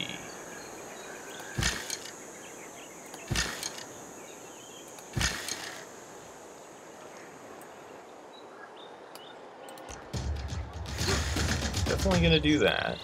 Definitely gonna do that.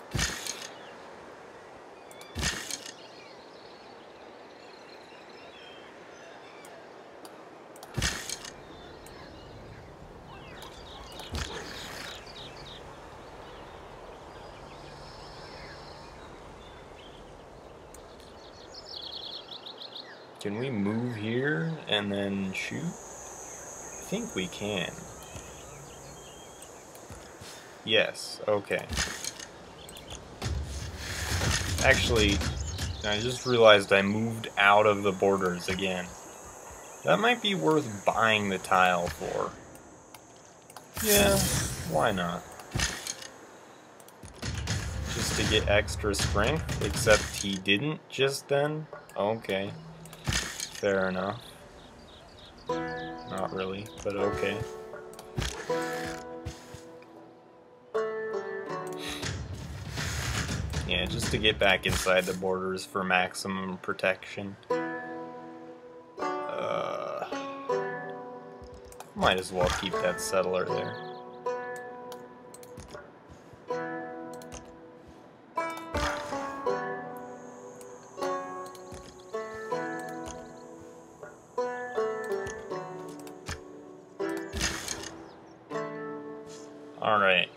Can we move here and then shoot? I think we can. Yes, okay. Actually, I just realized I moved out of the borders again. That might be worth buying the tile for. Yeah, why not? Just to get extra strength, except he didn't just then? Okay. Fair enough. Not really, but okay. Yeah, just to get back inside the borders for maximum protection. Uh, might as well keep that settler there. Alright.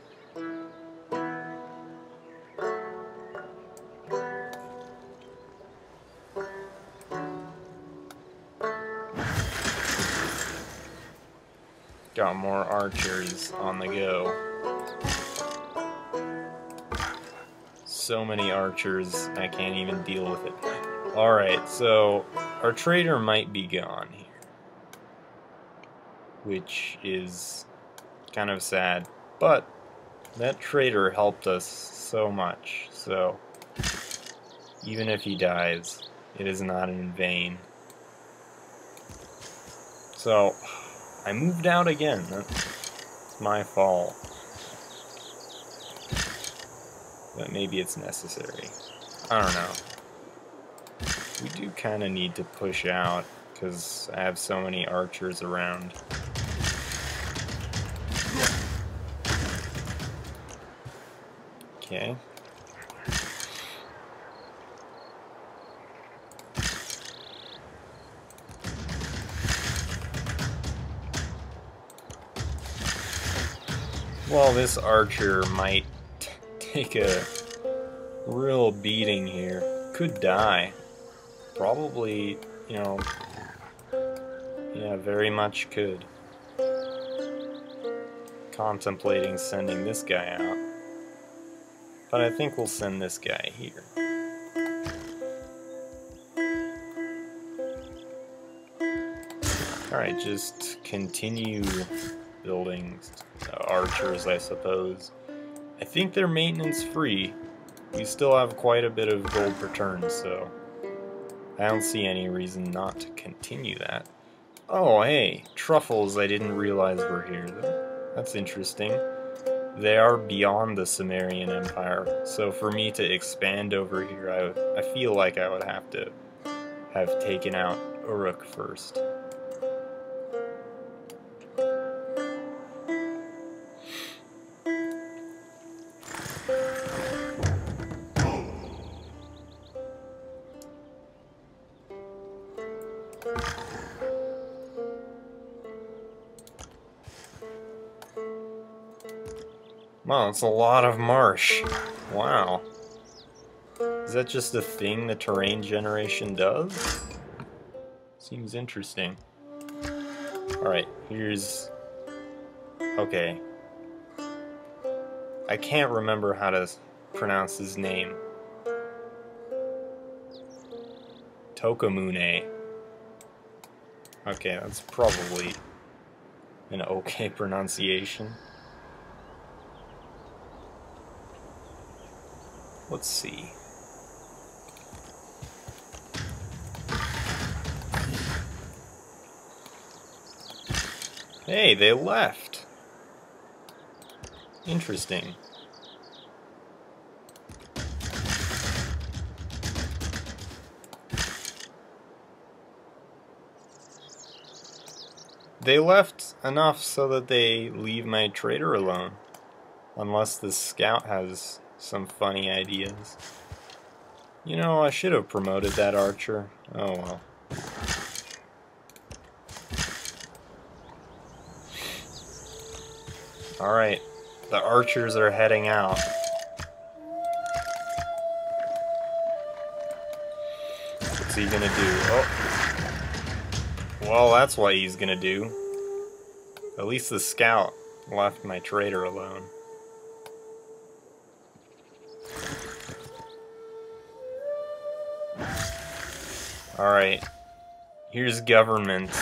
got more archers on the go. So many archers, I can't even deal with it. Alright, so our trader might be gone here, which is kind of sad, but that trader helped us so much, so even if he dies, it is not in vain. So, I moved out again. That's my fault. But maybe it's necessary. I don't know. We do kind of need to push out, because I have so many archers around. Okay. Well, this archer might t take a real beating here. Could die. Probably, you know, yeah, very much could. Contemplating sending this guy out. But I think we'll send this guy here. Alright, just continue building uh, archers, I suppose. I think they're maintenance free. We still have quite a bit of gold per turn, so I don't see any reason not to continue that. Oh, hey, truffles I didn't realize were here. That's interesting. They are beyond the Sumerian Empire, so for me to expand over here, I, I feel like I would have to have taken out Uruk first. Wow, it's a lot of marsh. Wow. Is that just a thing the terrain generation does? Seems interesting. Alright, here's... Okay. I can't remember how to pronounce his name. Tokamune. Okay, that's probably an okay pronunciation. Let's see. Hey, they left. Interesting. They left enough so that they leave my trader alone. Unless the scout has some funny ideas. You know, I should have promoted that archer. Oh well. Alright, the archers are heading out. What's he gonna do? Oh. Well, that's what he's gonna do. At least the scout left my trader alone. Alright, here's government.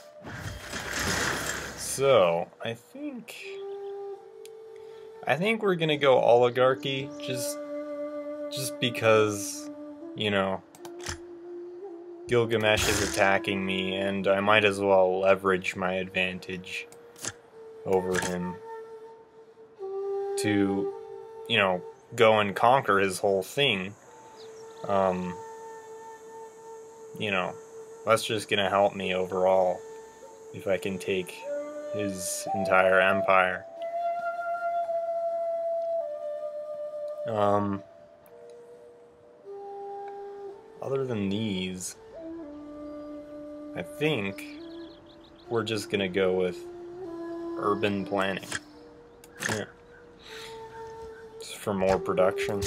So, I think... I think we're gonna go oligarchy, just... just because, you know, Gilgamesh is attacking me, and I might as well leverage my advantage over him to, you know, go and conquer his whole thing. Um... You know, that's just gonna help me overall if I can take his entire empire. Um, other than these, I think we're just gonna go with urban planning. Yeah. Just for more production.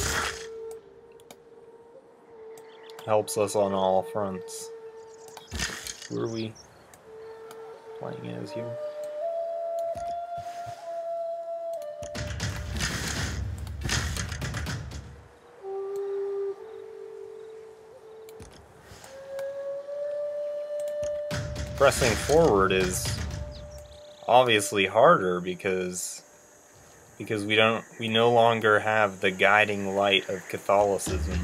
Helps us on all fronts. Who are we playing as here? pressing forward is obviously harder because because we don't we no longer have the guiding light of Catholicism.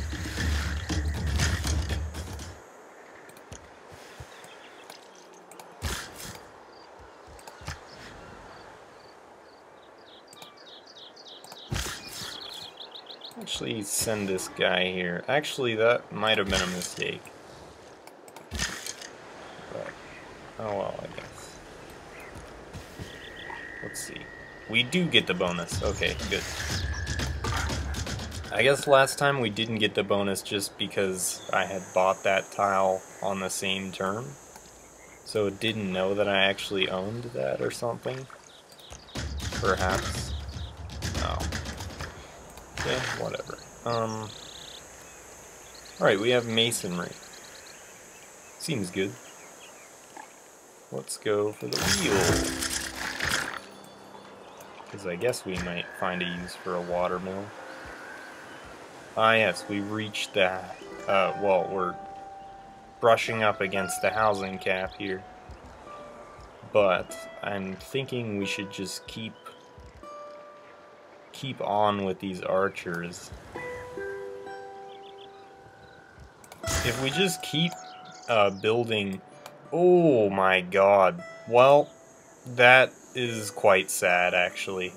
Actually, send this guy here. Actually, that might have been a mistake. But, oh well, I guess. Let's see. We do get the bonus. Okay, good. I guess last time we didn't get the bonus just because I had bought that tile on the same term. So it didn't know that I actually owned that or something. Perhaps. No. Okay, whatever. Um. Alright, we have masonry. Seems good. Let's go for the wheel. Because I guess we might find a use for a water mill. Ah yes, we've reached the, uh, well, we're brushing up against the housing cap here. But I'm thinking we should just keep, keep on with these archers. If we just keep uh, building, oh my god, well, that is quite sad actually.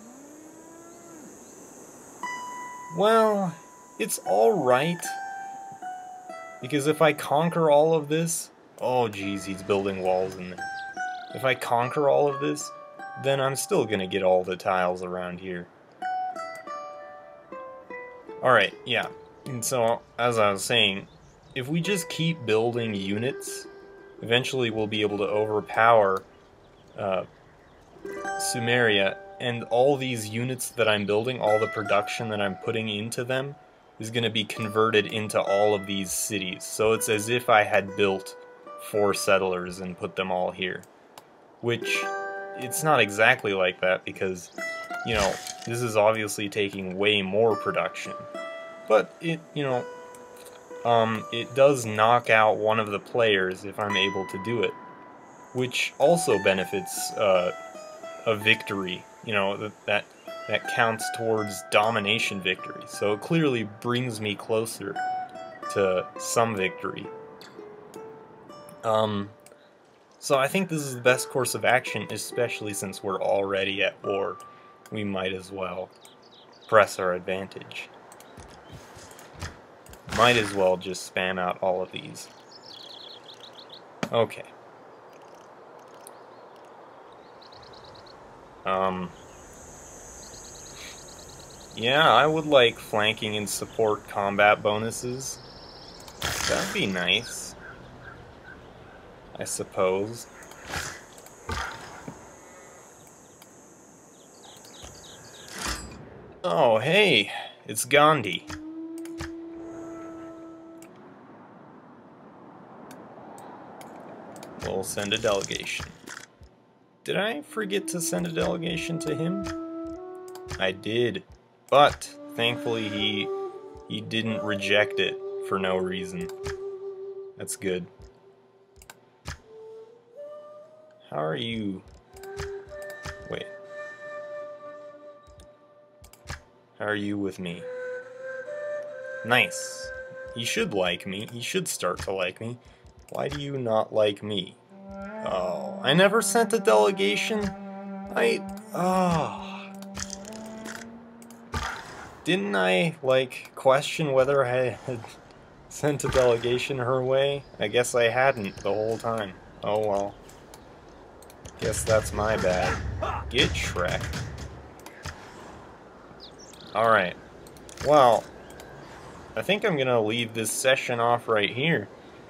Well, it's alright, because if I conquer all of this, oh geez, he's building walls in there. If I conquer all of this, then I'm still gonna get all the tiles around here. Alright, yeah, and so, as I was saying, if we just keep building units, eventually we'll be able to overpower uh, Sumeria, and all these units that I'm building, all the production that I'm putting into them, is going to be converted into all of these cities. So it's as if I had built four settlers and put them all here. Which, it's not exactly like that because, you know, this is obviously taking way more production. But it, you know, um, it does knock out one of the players if I'm able to do it. Which also benefits uh, a victory, you know, that, that that counts towards domination victory. So it clearly brings me closer to some victory. Um, so I think this is the best course of action, especially since we're already at war. We might as well press our advantage. Might as well just spam out all of these. Okay. Um... Yeah, I would like flanking and support combat bonuses. That'd be nice, I suppose. Oh, hey, it's Gandhi. We'll send a delegation. Did I forget to send a delegation to him? I did. But, thankfully, he he didn't reject it for no reason. That's good. How are you? Wait. How are you with me? Nice. He should like me. He should start to like me. Why do you not like me? Oh, I never sent a delegation? I... Oh... Didn't I, like, question whether I had sent a delegation her way? I guess I hadn't the whole time. Oh well. Guess that's my bad. Get Shrek. Alright. Well, I think I'm gonna leave this session off right here.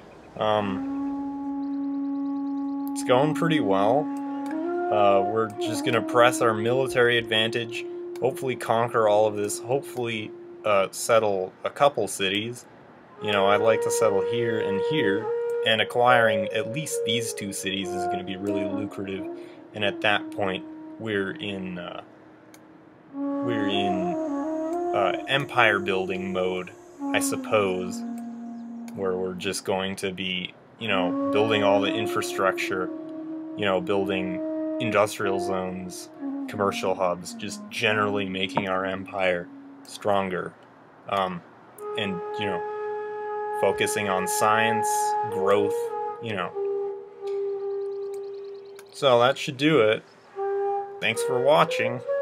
Um, it's going pretty well. Uh, we're just gonna press our military advantage. Hopefully conquer all of this, hopefully uh, settle a couple cities. You know, I'd like to settle here and here, and acquiring at least these two cities is going to be really lucrative, and at that point, we're in, uh, we're in uh, empire building mode, I suppose, where we're just going to be you know, building all the infrastructure, you know, building industrial zones, commercial hubs, just generally making our empire stronger. Um, and, you know, focusing on science, growth, you know. So that should do it. Thanks for watching.